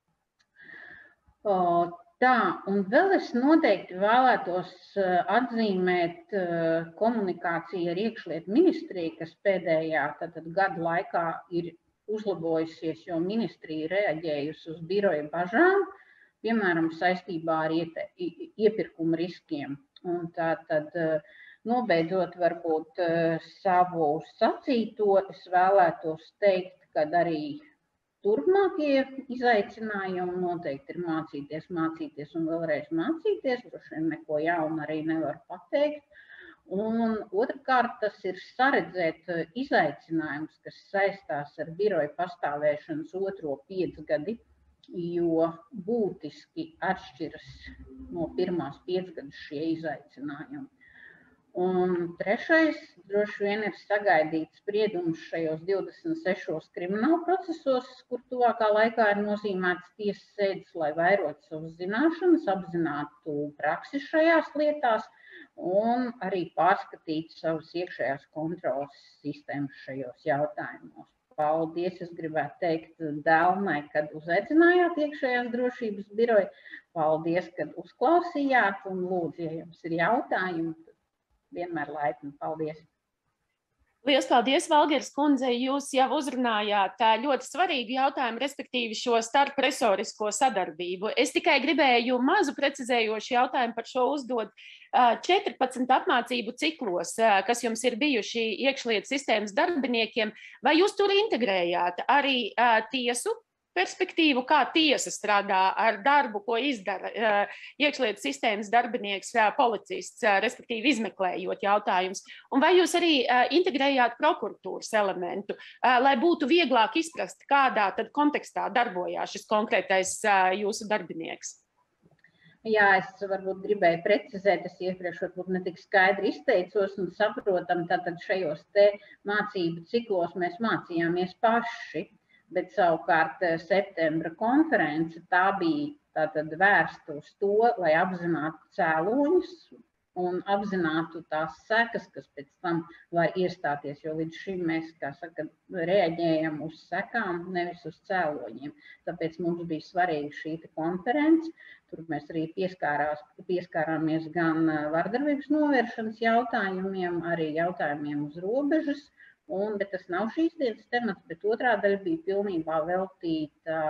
Tā, un vēl es noteikti vēlētos atzīmēt komunikāciju ar iekšlietu ministriju, kas pēdējā tātad gada laikā ir uzlabojusies, jo ministrija reaģējusi uz biroja bažām, piemēram, saistībā ar iepirkuma riskiem. Un tātad, nobeidzot varbūt savu sacīto, es vēlētos teikt, ka arī turpmākie izaicinājumi noteikti ir mācīties, mācīties un vēlreiz mācīties. Droši vien neko jaunu arī nevar pateikt. Un otrkārt, tas ir saredzēt izaicinājumus, kas saistās ar biroja pastāvēšanas otro piecgadi, jo būtiski atšķiras no pirmās piecgadas šie izaicinājumi. Un trešais, droši vien ir sagaidīt spriedumus šajos divdesmit sešos krimināla procesos, kur tuvākā laikā ir nozīmēts tiesas sēdes, lai vairotu savas zināšanas, apzinātu praksi šajās lietās un arī pārskatīt savas iekšējās kontrolas sistēmas šajos jautājumos. Paldies, es gribētu teikt Delmai, kad uzaicinājāt iekšējās drošības biroju. Paldies, kad uzklausījāt un lūdzu, ja jums ir jautājumi, vienmēr laipni. Paldies. Lielas paldies, Valgers kundze. Jūs jau uzrunājāt ļoti svarīgu jautājumu, respektīvi šo starpresorisko sadarbību. Es tikai gribēju mazu precizējošu jautājumu par šo uzdot. četrpadsmit apmācību ciklos, kas jums ir bijuši iekšlietu sistēmas darbiniekiem, vai jūs tur integrējāt arī tiesu perspektīvu, kā tiesa strādā ar darbu, ko izdara iekšlietu sistēmas darbinieks, policists, respektīvi izmeklējot jautājumus. Un vai jūs arī integrējāt prokuratūras elementu, lai būtu vieglāk izprast, kādā tad kontekstā darbojās šis konkrētais jūsu darbinieks? Jā, es varbūt gribēju precizēt, es iepriekš varbūt ne tik skaidri izteicos un saprotam, tātad šajos te mācību ciklos mēs mācījāmies paši. Bet savukārt septembra konference tā bija tātad vērsta uz to, lai apzinātu cēloņus un apzinātu tās sekas, kas pēc tam var iestāties, jo līdz šim mēs, kā saka, reaģējam uz sekām, nevis uz cēloņiem. Tāpēc mums bija svarīga šī konference. Tur mēs arī pieskārās, pieskārāmies gan vardarbības novēršanas jautājumiem, arī jautājumiem uz robežas. Un, bet tas nav šīs dienas temats, bet otrā daļa bija pilnībā veltīta,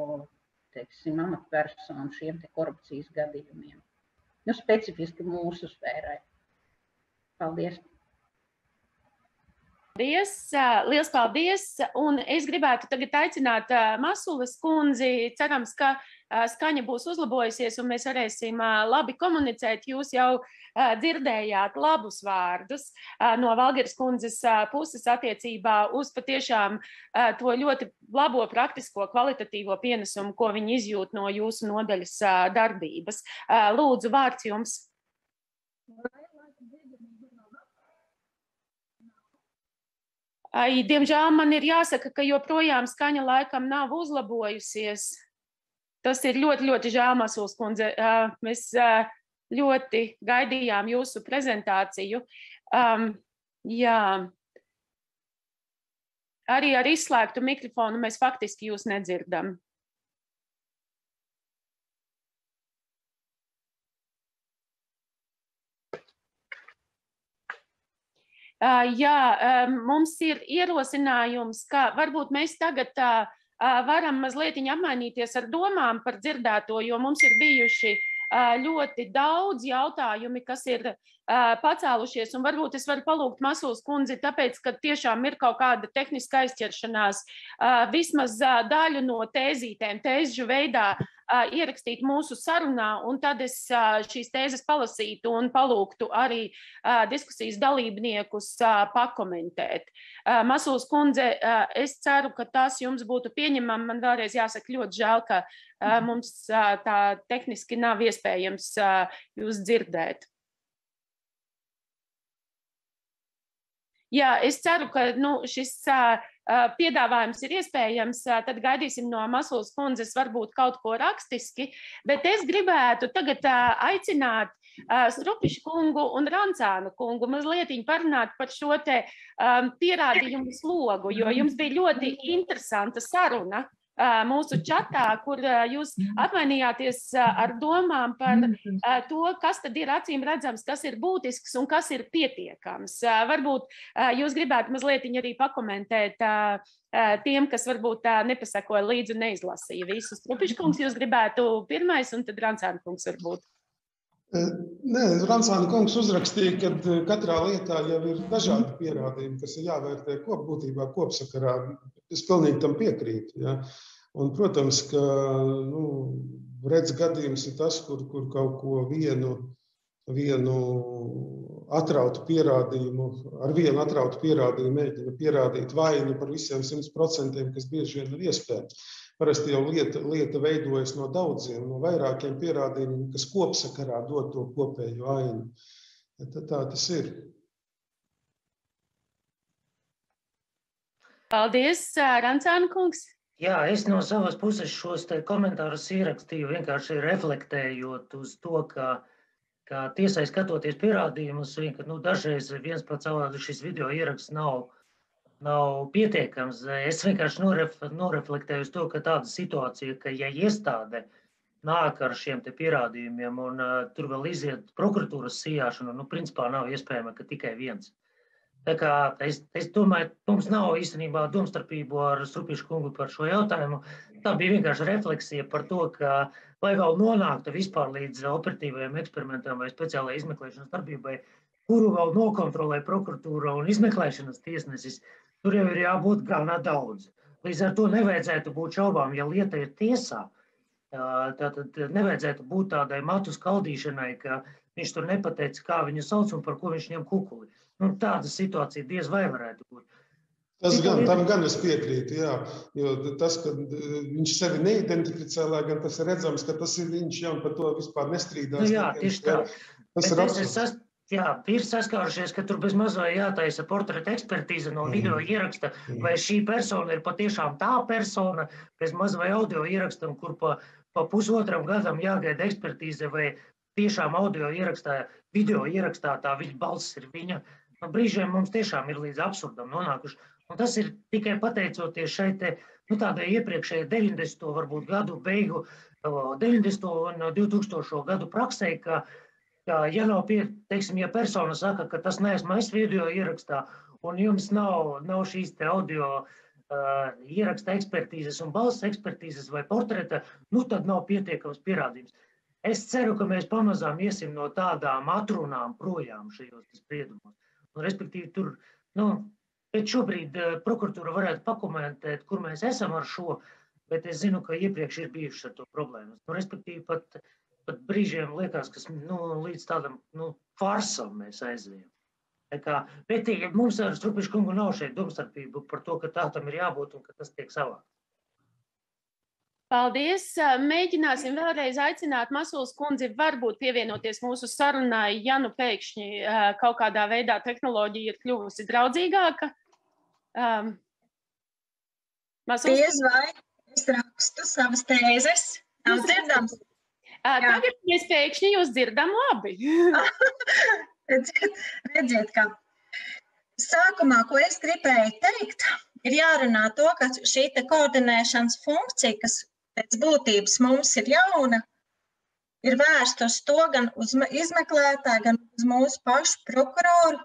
teiksim, amatpersonu šiem te korupcijas gadījumiem. Nu, specifiski mūsu sfērai. Paldies. Paldies, liels paldies. Un es gribētu tagad aicināt Masulas kundzi. Cerams, ka skaņa būs uzlabojusies un mēs varēsim labi komunicēt. Jūs jau dzirdējāt labus vārdus no Valgeras kundzes puses attiecībā uz patiešām to ļoti labo praktisko kvalitatīvo pienesumu, ko viņi izjūt no jūsu nodaļas darbības. Lūdzu, vārds jums. Ai, diemžēl man ir jāsaka, ka joprojām skaņa laikam nav uzlabojusies. Tas ir ļoti, ļoti žēl, Masulas kundze. Mēs ļoti gaidījām jūsu prezentāciju. Um, jā. Arī ar izslēgtu mikrofonu mēs faktiski jūs nedzirdam. Uh, jā, um, mums ir ierosinājums, ka varbūt mēs tagad uh, varam mazliet apmainīties ar domām par dzirdēto, jo mums ir bijuši ļoti daudz jautājumi, kas ir pacēlušies, un varbūt es varu palūgt Masulas kundzi, tāpēc, ka tiešām ir kaut kāda tehniska aizķeršanās, vismaz daļu no tēzītēm, tēzžu veidā ierakstīt mūsu sarunā, un tad es šīs tēzes palasītu un palūgtu arī diskusijas dalībniekus pakomentēt. Masuls kundze, es ceru, ka tas jums būtu pieņemam. Man vēlreiz jāsaka ļoti žēl, ka mums tā tehniski nav iespējams jūs dzirdēt. Jā, es ceru, ka nu, šis uh, piedāvājums ir iespējams, uh, tad gaidīsim no Masuls kundzes varbūt kaut ko rakstiski, bet es gribētu tagad uh, aicināt uh, Strupišu kungu un Rancānu kungu mazliet parunāt par šo te um, pierādījumu slogu, jo jums bija ļoti interesanta saruna uh, mūsu čatā, kur uh, jūs apmainījāties uh, ar domām par uh, to, kas tad ir acīm redzams, kas ir būtisks un kas ir pietiekams. Uh, varbūt uh, jūs gribētu mazliet arī pakomentēt uh, uh, tiem, kas varbūt uh, nepasakoja līdzi un neizlasīja visus. Strupiškungs, jūs gribētu pirmais, un tad Rancāna kungs varbūt. Nē, Rancāna kungs uzrakstīja, ka katrā lietā jau ir dažādi pierādījumi, kas ir jāvērtē kopbūtībā, kopsakarā. Es pilnīgi tam piekrītu. Ja? Un, protams, ka nu, redz gadījums ir tas, kur, kur kaut ko vienu, vienu atrautu pierādījumu, ar vienu atrautu pierādījumu mēģina pierādīt vainu par visiem simt procentiem, kas bieži vien ir iespējams. Parasti jau lieta, lieta veidojas no daudziem, no vairākiem pierādījumiem, kas kopsakarā dod to kopējo ainu. Tā, tā tas ir. Paldies, Rancāna kungs. Jā, es no savas puses šos te komentārus ierakstīju vienkārši reflektējot uz to, ka, ka tiesai skatoties pierādījumus, ka nu, dažreiz viens pats savādi šis video ieraksts nav, nav pietiekams. Es vienkārši noref, noreflektēju uz to, ka tāda situācija, ka ja iestāde nāk ar šiem te pierādījumiem un uh, tur vēl iziet prokuratūras sijāšanu, nu, principā nav iespējama, ka tikai viens. Tā kā es, es domāju, mums nav īstenībā domstarpību ar Strupišu kungu par šo jautājumu. Tā bija vienkārši refleksija par to, ka, lai vēl nonāktu vispār līdz operatīvajiem eksperimentam vai speciālajai izmeklēšanas darbībai, kuru vēl nokontrolē prokuratūra un izmeklēšanas tiesnesis, tur jau ir jābūt gana daudz. Līdz ar to nevajadzētu būt šaubām, ja lieta ir tiesā. Tātad nevajadzētu būt tādai matu skaldīšanai, ka viņš tur nepateica, kā viņu sauc un par ko viņš ņem kukuli. Nu, tāda situācija diez vai varētu būt. Tas gan, tam gan es piekrītu, jā. Jo tas, ka viņš sevi neidentificē, lai gan tas ir redzams, ka tas ir viņš, jā, un par to vispār nestrīdās. Nu, jā, tieši tā. Tas ir absolūti. Jā, ir saskārušies, ka tur bez mazvai jātaisa portreta ekspertīze no video ieraksta, vai šī persona ir patiešām tā persona, bez mazvai audio ieraksta, kur pa, pa pusotram gadam jāgaida ekspertīze, vai tiešām audio ierakstā, video ierakstā tā viņa balss ir viņa. No brīžiem mums tiešām ir līdz absurdam nonākuši. Un tas ir tikai pateicoties šai te, nu, tādai iepriekšējai deviņdesmito varbūt gadu beigu, deviņdesmito un divtūkstošo gadu praksē, ka ja nav pie, teiksim, ja persona saka, ka tas neesmu es video ierakstā, un jums nav, nav šīs te audio uh, ieraksta ekspertīzes un balss ekspertīzes vai portreta, nu tad nav pietiekams pierādījums. Es ceru, ka mēs pamazām iesim no tādām atrunām projām šajos spriedumos. Un, respektīvi, tur, nu, bet šobrīd uh, prokuratūra varētu pakomentēt, kur mēs esam ar šo, bet es zinu, ka iepriekš ir bijušas ar to problēmas. Nu, respektīvi, pat Pat brīžiem liekas, ka nu, līdz tādam nu, farsam mēs aizējam. Kā, bet ja mums ar Strupišu kungu nav šeit domstarpību par to, ka tā tam ir jābūt un ka tas tiek savākt. Paldies. Mēģināsim vēlreiz aicināt Masuls kundzi varbūt pievienoties mūsu sarunai, ja nu pēkšņi kaut kādā veidā tehnoloģija ir kļuvusi draudzīgāka. Um, Masuls... Diez vai es rakstu savas tēzes. Nav dzirdams. Tagad mēs pēkšņi jūs dzirdam labi. redziet, redziet, ka sākumā, ko es gribēju teikt, ir jārunā to, ka šī te koordinēšanas funkcija, kas pēc būtības mums ir jauna, ir vērsta uz to gan uz izmeklētāju, gan uz mūsu pašu prokuroru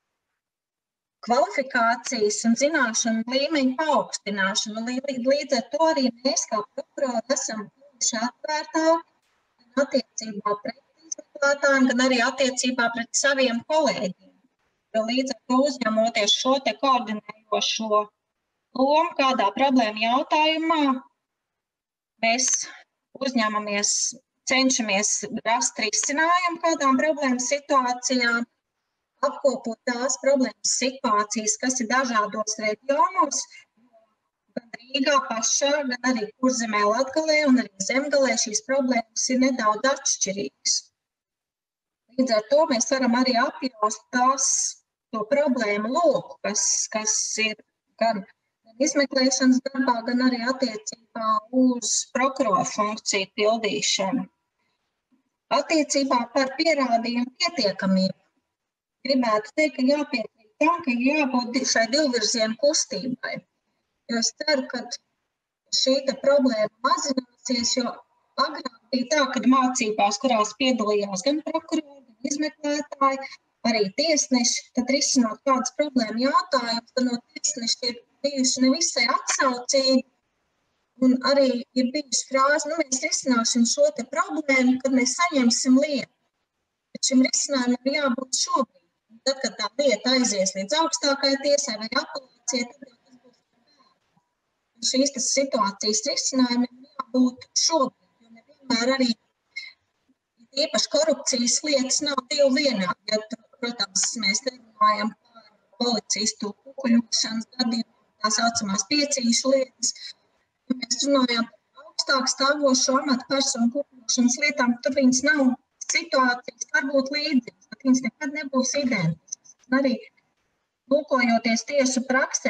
kvalifikācijas un zināšanu līmeņu paaugstināšanu. Līdz ar to arī mēs kā prokurori esam atvērtāki attiecībā pret izmeklētājiem, gan arī attiecībā pret saviem kolēģiem. Jo līdz ar to uzņemoties šo te koordinējošo lomu kādā problēma jautājumā, mēs uzņemamies, cenšamies rast risinājumu kādām problēmas situācijām, apkopot tās problēmas situācijas, kas ir dažādos reģionos, gan Rīgā pašā, gan arī Kurzemē, Latgalē un arī Zemgalē šīs problēmas ir nedaudz atšķirīgas. Līdz ar to mēs varam arī apjaust tās to problēmu loku, kas, kas ir gan izmeklēšanas darbā, gan arī attiecībā uz prokuroru funkciju pildīšanu. Attiecībā par pierādījumu pietiekamību gribētu teikt, ka jāpiekrīt tam, ka jābūt šai divvirzienu kustībai. Jo es ceru, ka šī problēma mazināsies, jo agrāk bija tā, kad mācībās, kurās piedalījās gan prokurori, gan izmeklētāji, arī tiesneši, tad risinot kādas problēma jautājumus, tad no tiesneši ir bijuši nevisai atsaucīgi, un arī ir bijuši frāzi, nu mēs risināsim šo te problēmu, kad mēs saņemsim lietu. Bet šim risinājumam ir jābūt šobrīd. Tad, kad tā lieta aizies līdz augstākajai tiesai vai apelācijai, tad jau tas būs bērns. Šīs tas situācijas risinājumam jābūt šobrīd, jo nevienmēr arī īpaši korupcijas lietas nav divu vienā. Ja, protams, mēs runājam par policistu kukuļošanas gadījumu, tā saucamās piecīšu lietas. Ja mēs runājam par augstāk stāvošo amatpersonu kukuļošanas lietām, tur viņas nav situācijas, varbūt līdzīgas, bet viņas nekad nebūs identiskas. Un arī lūkojoties tiesu praksē,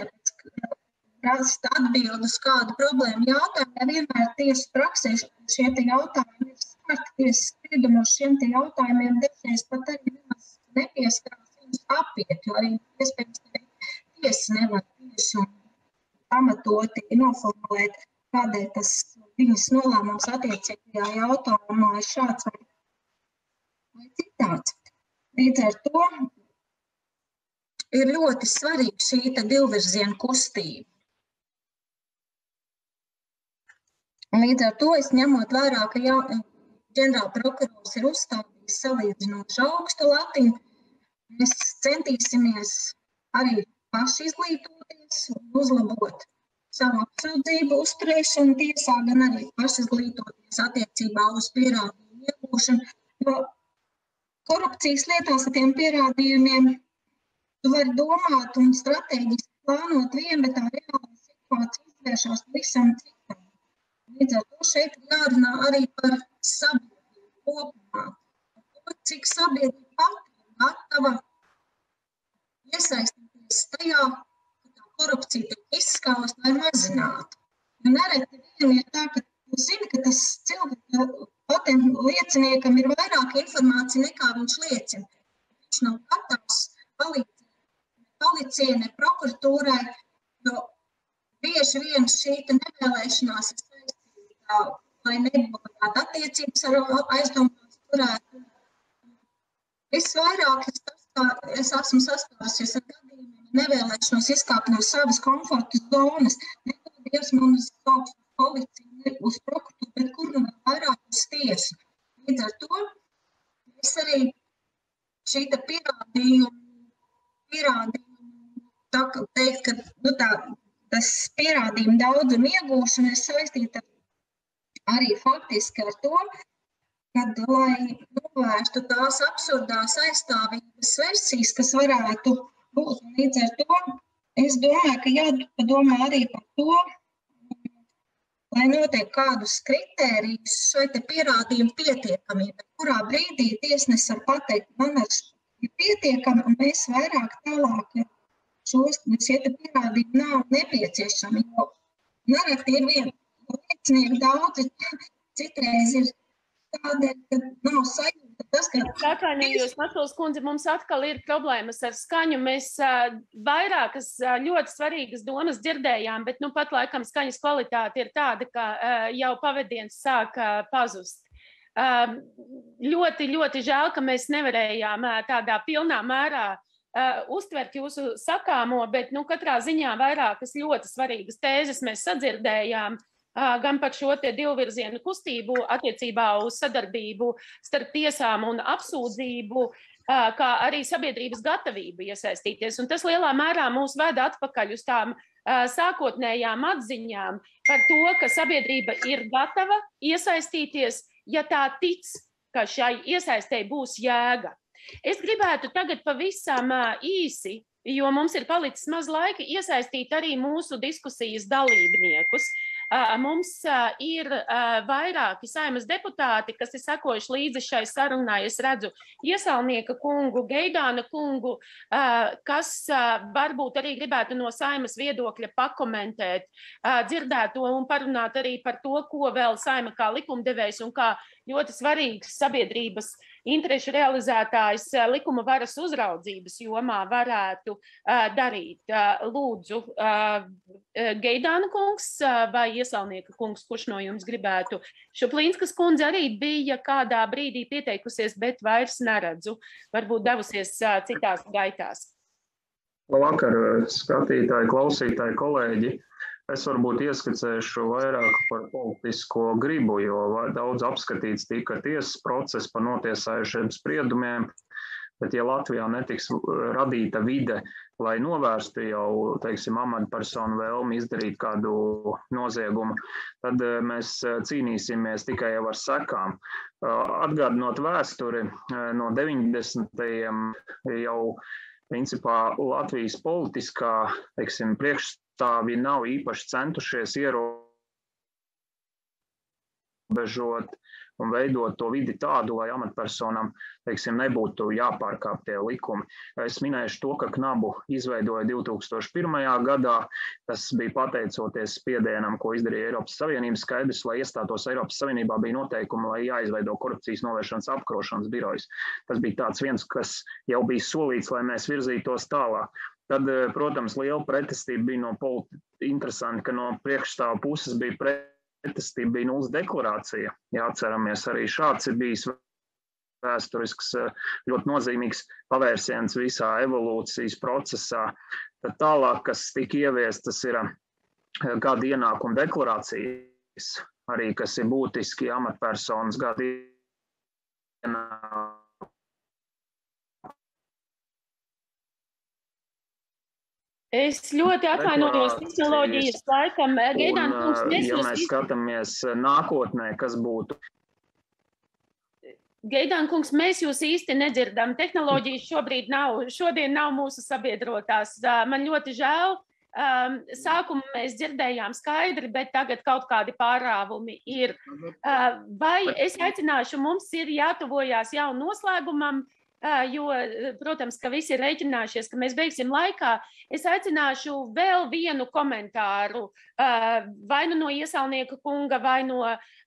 rast atbildi uz kādu problēmu jautājumu, ja vienmēr tiesu praksē šie te jautājumi ir skārti, tiesas spriedumu uz šiem te jautājumiem dažreiz pat arī nemaz nepieskarās viņus apiet, jo arī iespējams, ka tiesa nevar tieši un pamatoti noformulēt, kādēļ tas viņas nolēmums attiecīgajā jautājumā ir šāds vai, vai citāds. Līdz ar to ir ļoti svarīga šī divvirziena kustība. Un līdz ar to es ņemot vērā, ka jau ģenerāla prokurors ir uzstādījis salīdzinoši augstu latiņu, mēs centīsimies arī paši izglītoties un uzlabot savu apsūdzību uzturēšanu tiesā, gan arī paši izglītoties attiecībā uz pierādījumu iegūšanu, jo korupcijas lietās ar tiem pierādījumiem tu vari domāt un strateģiski plānot vienu, bet tā reāla situācija izvēršās visam citam. Līdz ar to šeit jārunā arī par sabiedrību kopumā. Par cik sabiedrība pati ir gatava iesaistīties tajā, ka tā korupcija tiek izskausta vai mazināta. Jo nereti vien ir tā, ka tu zini, ka tas cilvēks patent lieciniekam ir vairāk informācija nekā viņš liecina. Viņš nav gatavs palīdzēt ne policijai, ne prokuratūrai, jo bieži vien šī nevēlēšanās ir saistīta, lai nebojāt attiecības ar aizdomās turētu. Visvairāk es, es esmu saskārusies ar gadījumiem, nevēlēšanos izkāpt no savas komforta zonas, nevies man uz augstu policiju, uz prokuratūru, bet kur nu vairāk uz tiesu. Līdz ar to es arī šī pierādījumu, pierādījumu tā, teikt, ka nu, tā, tas pierādījumu daudzuma iegūšana ir saistīta arī faktiski ar to, kad, lai novērstu tās absurdās aizstāvības versijas, kas varētu būt. Līdz ar to es domāju, ka jāpadomā arī par to, lai notiek kādus kritērijus šai te pierādījumu pietiekamībai, kurā brīdī tiesnesis var pateikt, man ir pietiekami, un mēs vairāk tālāk šos šie te pierādījumi nav nepieciešami, jo nereti ir viena liecinieki daudzi, citreiz ir tādēļ, ka nav sajūta tas, ka... Atvainojos, Matuls kundze, mums atkal ir problēmas ar skaņu. Mēs uh, vairākas uh, ļoti svarīgas domas dzirdējām, bet nu pat laikam skaņas kvalitāte ir tāda, ka uh, jau pavadiens sāk uh, pazust. Uh, ļoti, ļoti žēl, ka mēs nevarējām uh, tādā pilnā mērā uh, uztvert jūsu sakāmo, bet nu katrā ziņā vairākas ļoti svarīgas tēzes mēs sadzirdējām. Gan par šo te divvirzienu kustību attiecībā uz sadarbību starp tiesām un apsūdzību, kā arī sabiedrības gatavību iesaistīties. Un tas lielā mērā mūs veda atpakaļ uz tām sākotnējām atziņām par to, ka sabiedrība ir gatava iesaistīties, ja tā tic, ka šai iesaistei būs jēga. Es gribētu tagad pavisam īsi, jo mums ir palicis maz laika, iesaistīt arī mūsu diskusijas dalībniekus. Mums ir vairāki Saeimas deputāti, kas ir sekojuši līdzi šai sarunai. Es redzu Iesalnieka kungu, Geidāna kungu, kas varbūt arī gribētu no Saeimas viedokļa pakomentēt, dzirdēto un parunāt arī par to, ko vēl Saeima kā likumdevējs un kā ļoti svarīgs sabiedrības interešu realizētājs likuma varas uzraudzības jomā varētu darīt. Lūdzu, Geidāna kungs vai Iesalnieka kungs, kurš no jums gribētu? Šuplīnskas kundze arī bija kādā brīdī pieteikusies, bet vairs neredzu. Varbūt devusies citās gaitās. Labvakar, skatītāji, klausītāji, kolēģi. Es varbūt ieskicēšu vairāk par politisko gribu, jo daudz apskatīts tika tiesas process par notiesājušiem spriedumiem, bet ja Latvijā netiks radīta vide, lai novērstu jau, teiksim, amatpersonu vēlmi izdarīt kādu noziegumu, tad mēs cīnīsimies tikai jau ar sekām. Atgādinot vēsturi no deviņdesmitajiem jau principā Latvijas politiskā, teiksim, priekš Tāvi nav īpaši centušies ierobežot un veidot to vidi tādu, lai amatpersonām, teiksim, nebūtu jāpārkāp tie likumi. Es minēšu to, ka Knabu izveidoja divi tūkstoši pirmajā gadā. Tas bija pateicoties spiedienam, ko izdarīja Eiropas Savienības. Skaidrs, lai iestātos Eiropas Savienībā, bija noteikumi, lai jāizveido korupcijas novēršanas apkarošanas birojas. Tas bija tāds viens, kas jau bija solīts, lai mēs virzītos tālāk. Tad, protams, liela pretestība bija no politi... Interesanti, ka no priekšstāva puses bija pretestība, bija nulles deklarācija. Jāatceramies, arī šāds ir bijis vēsturisks, ļoti nozīmīgs pavērsiens visā evolūcijas procesā. Tad tālāk, kas tika ieviestas, ir gada ienākuma deklarācijas, arī kas ir būtiski amatpersonas gada ienākuma. Es ļoti atvainojos tehnoloģijas laikam. Geidāna kungs, mēs ja mēs skatāmies nākotnē, kas būtu. Geidāna kungs, mēs jūs īsti nedzirdam. Tehnoloģijas šobrīd nav, šodien nav mūsu sabiedrotās. Man ļoti žēl. Sākumu mēs dzirdējām skaidri, bet tagad kaut kādi pārāvumi ir. Vai es aicināšu, mums ir jātuvojās jau noslēgumam, jo, protams, ka visi ir rēķinājušies, ka mēs beigsim laikā. Es aicināšu vēl vienu komentāru, vai nu no Iesalnieka kunga, vai no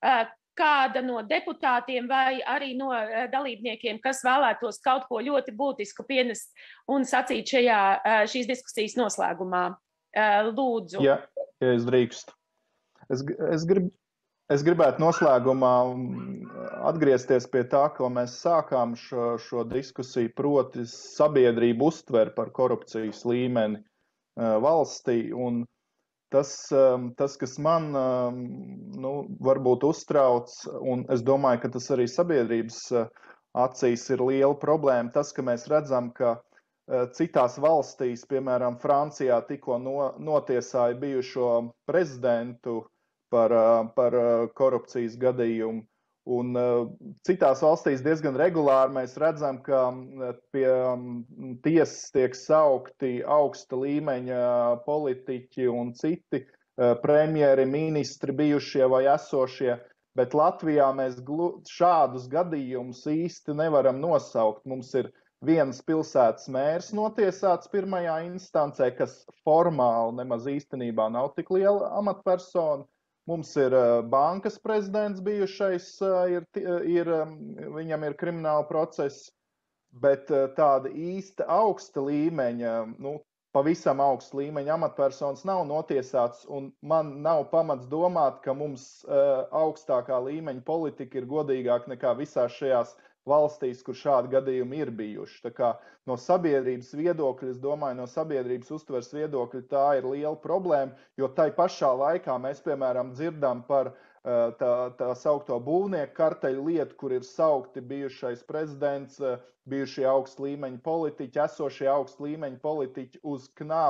kāda no deputātiem, vai arī no dalībniekiem, kas vēlētos kaut ko ļoti būtisku pienest un sacīt šajā, šīs diskusijas noslēgumā. Lūdzu. Ja, ja es drīkstu. Es, es grib, Es gribētu noslēgumā atgriezties pie tā, ko mēs sākām šo, šo diskusiju, proti sabiedrību uztver par korupcijas līmeni valstī. Un tas, tas, kas man nu, varbūt uztrauc, un es domāju, ka tas arī sabiedrības acīs ir liela problēma, tas, ka mēs redzam, ka citās valstīs, piemēram, Francijā tikko no, notiesāja bijušo prezidentu Par, par korupcijas gadījumu. Un citās valstīs diezgan regulāri mēs redzam, ka pie tiesas tiek saukti augsta līmeņa politiķi un citi premjeri, ministri bijušie vai esošie, bet Latvijā mēs šādus gadījumus īsti nevaram nosaukt. Mums ir viens pilsētas mērs notiesāts pirmajā instancē, kas formāli nemaz īstenībā nav tik liela amatpersona. Mums ir bankas prezidents bijušais, ir, ir, viņam ir krimināla process, bet tāda īsta augsta līmeņa, nu, pavisam augsta līmeņa amatpersonas nav notiesāts, un man nav pamats domāt, ka mums augstākā līmeņa politika ir godīgāka nekā visās šajās valstīs, kur šādi gadījumi ir bijuši. Tā kā no sabiedrības viedokļa, es domāju, no sabiedrības uztvers viedokļa tā ir liela problēma, jo tai pašā laikā mēs, piemēram, dzirdam par tā, tā saukto būvnieku karteļu lietu, kur ir saukti bijušais prezidents, bijušie augsta līmeņa politiķi, esošie augsta līmeņa politiķi uz Knabu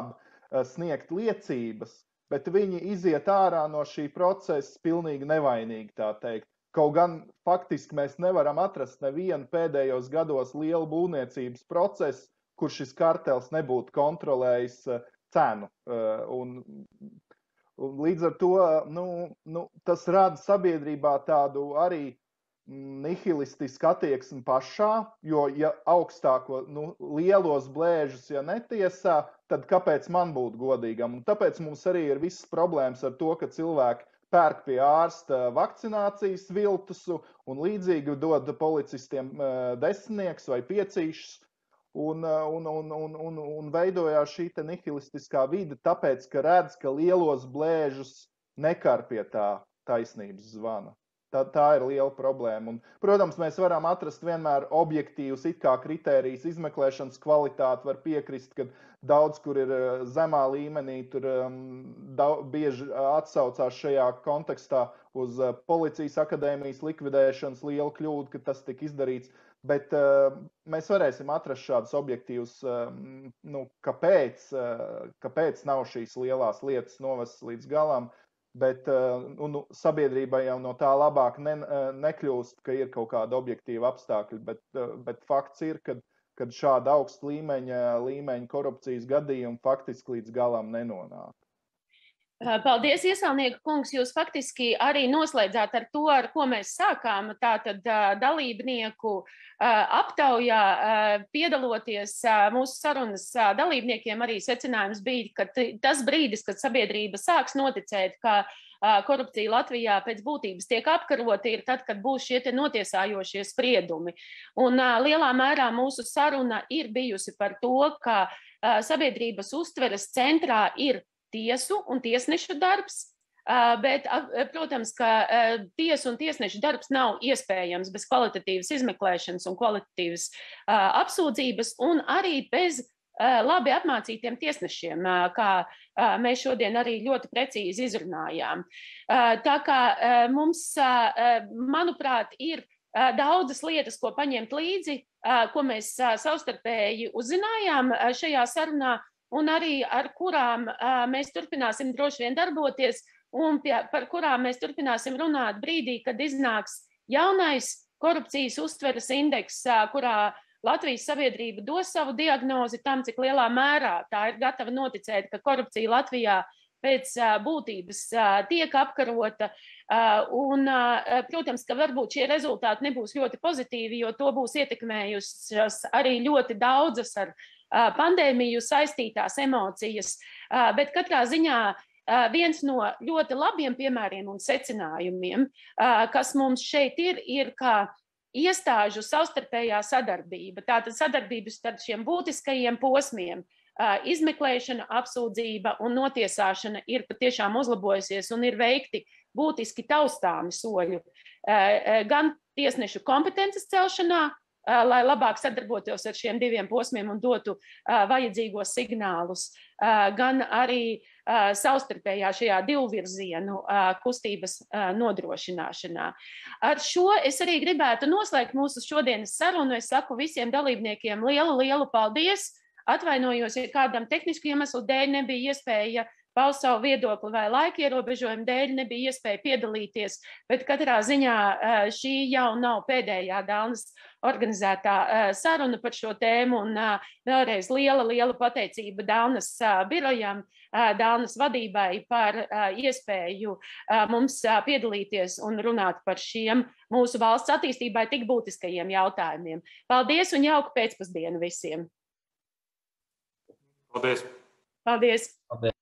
sniegt liecības, bet viņi iziet ārā no šī procesa pilnīgi nevainīgi, tā teikt. Kaut gan faktiski mēs nevaram atrast nevienu pēdējos gados lielu būvniecības procesu, kur šis kartels nebūtu kontrolējis cenu. Un, un līdz ar to nu, nu, tas rada sabiedrībā tādu arī nihilistisku attieksmi pašā, jo ja augstāko, nu, lielos blēžus, ja netiesā, tad kāpēc man būt godīgam? Un tāpēc mums arī ir visas problēmas ar to, ka cilvēki pērk pie ārsta vakcinācijas viltus un līdzīgi dod policistiem desmitnieks vai piecīšus. Un, un, un, un, un, un veidojās šī te nihilistiskā vide, tāpēc, ka redz, ka lielos blēžus nekar pie tā taisnības zvana. Tā, tā ir liela problēma. Un, protams, mēs varam atrast vienmēr objektīvus it kā kritērijas izmeklēšanas kvalitāti, var piekrist, ka daudz, kur ir zemā līmenī, tur um, daudz, bieži atsaucās šajā kontekstā uz uh, policijas akadēmijas likvidēšanas lielu kļūdu, ka tas tika izdarīts. Bet uh, mēs varēsim atrast šādus objektīvus, uh, nu, kāpēc, uh, kāpēc nav šīs lielās lietas novestas līdz galam. Bet nu, sabiedrībai jau no tā labāk ne, nekļūst, ka ir kaut kāda objektīva apstākļi, bet, bet fakts ir, ka, ka šāda augsta līmeņa, līmeņa korupcijas gadījumi faktiski līdz galam nenonāk. Paldies, Iesaulnieka kungs, jūs faktiski arī noslēdzāt ar to, ar ko mēs sākām, tātad dalībnieku aptaujā piedaloties mūsu sarunas dalībniekiem arī secinājums bija, ka tas brīdis, kad sabiedrība sāks noticēt, ka korupcija Latvijā pēc būtības tiek apkarota, ir tad, kad būs šie te notiesājošie spriedumi. Un lielā mērā mūsu saruna ir bijusi par to, ka sabiedrības uztveres centrā ir tiesu un tiesnešu darbs, bet, protams, ka tiesu un tiesnešu darbs nav iespējams bez kvalitatīvas izmeklēšanas un kvalitatīvas apsūdzības un arī bez labi apmācītiem tiesnešiem, kā mēs šodien arī ļoti precīzi izrunājām. Tā kā mums, manuprāt, ir daudzas lietas, ko paņemt līdzi, ko mēs savstarpēji uzzinājām šajā sarunā, un arī ar kurām uh, mēs turpināsim droši vien darboties un pie, par kurām mēs turpināsim runāt brīdī, kad iznāks jaunais korupcijas uztveres indeks, uh, kurā Latvijas sabiedrība dos savu diagnozi tam, cik lielā mērā tā ir gatava noticēt, ka korupcija Latvijā pēc uh, būtības uh, tiek apkarota. Uh, un, uh, protams, ka varbūt šie rezultāti nebūs ļoti pozitīvi, jo to būs ietekmējušas arī ļoti daudzas ar pandēmiju saistītās emocijas, bet katrā ziņā viens no ļoti labiem piemēriem un secinājumiem, kas mums šeit ir, ir kā iestāžu savstarpējā sadarbība. Tātad sadarbības starp šiem būtiskajiem posmiem, izmeklēšana, apsūdzība un notiesāšana ir patiešām uzlabojusies un ir veikti būtiski taustāmi soļi gan tiesnešu kompetences celšanā, lai labāk sadarbotos ar šiem diviem posmiem un dotu uh, vajadzīgos signālus, uh, gan arī uh, savstarpējā šajā divvirzienu uh, kustības uh, nodrošināšanā. Ar šo es arī gribētu noslēgt mūsu šodienas sarunu. Es saku visiem dalībniekiem lielu, lielu paldies. Atvainojos, ja kādam tehnisku iemeslu dēļ nebija iespēja paust savu viedokli vai laika ierobežojumu dēļ nebija iespēja piedalīties, bet katrā ziņā šī jau nav pēdējā Dānas organizētā saruna par šo tēmu, un vēlreiz liela, liela pateicība Dānas birojam, Dānas vadībai par iespēju mums piedalīties un runāt par šiem mūsu valsts attīstībai tik būtiskajiem jautājumiem. Paldies un jauku pēcpusdienu visiem! Paldies! Paldies! Paldies.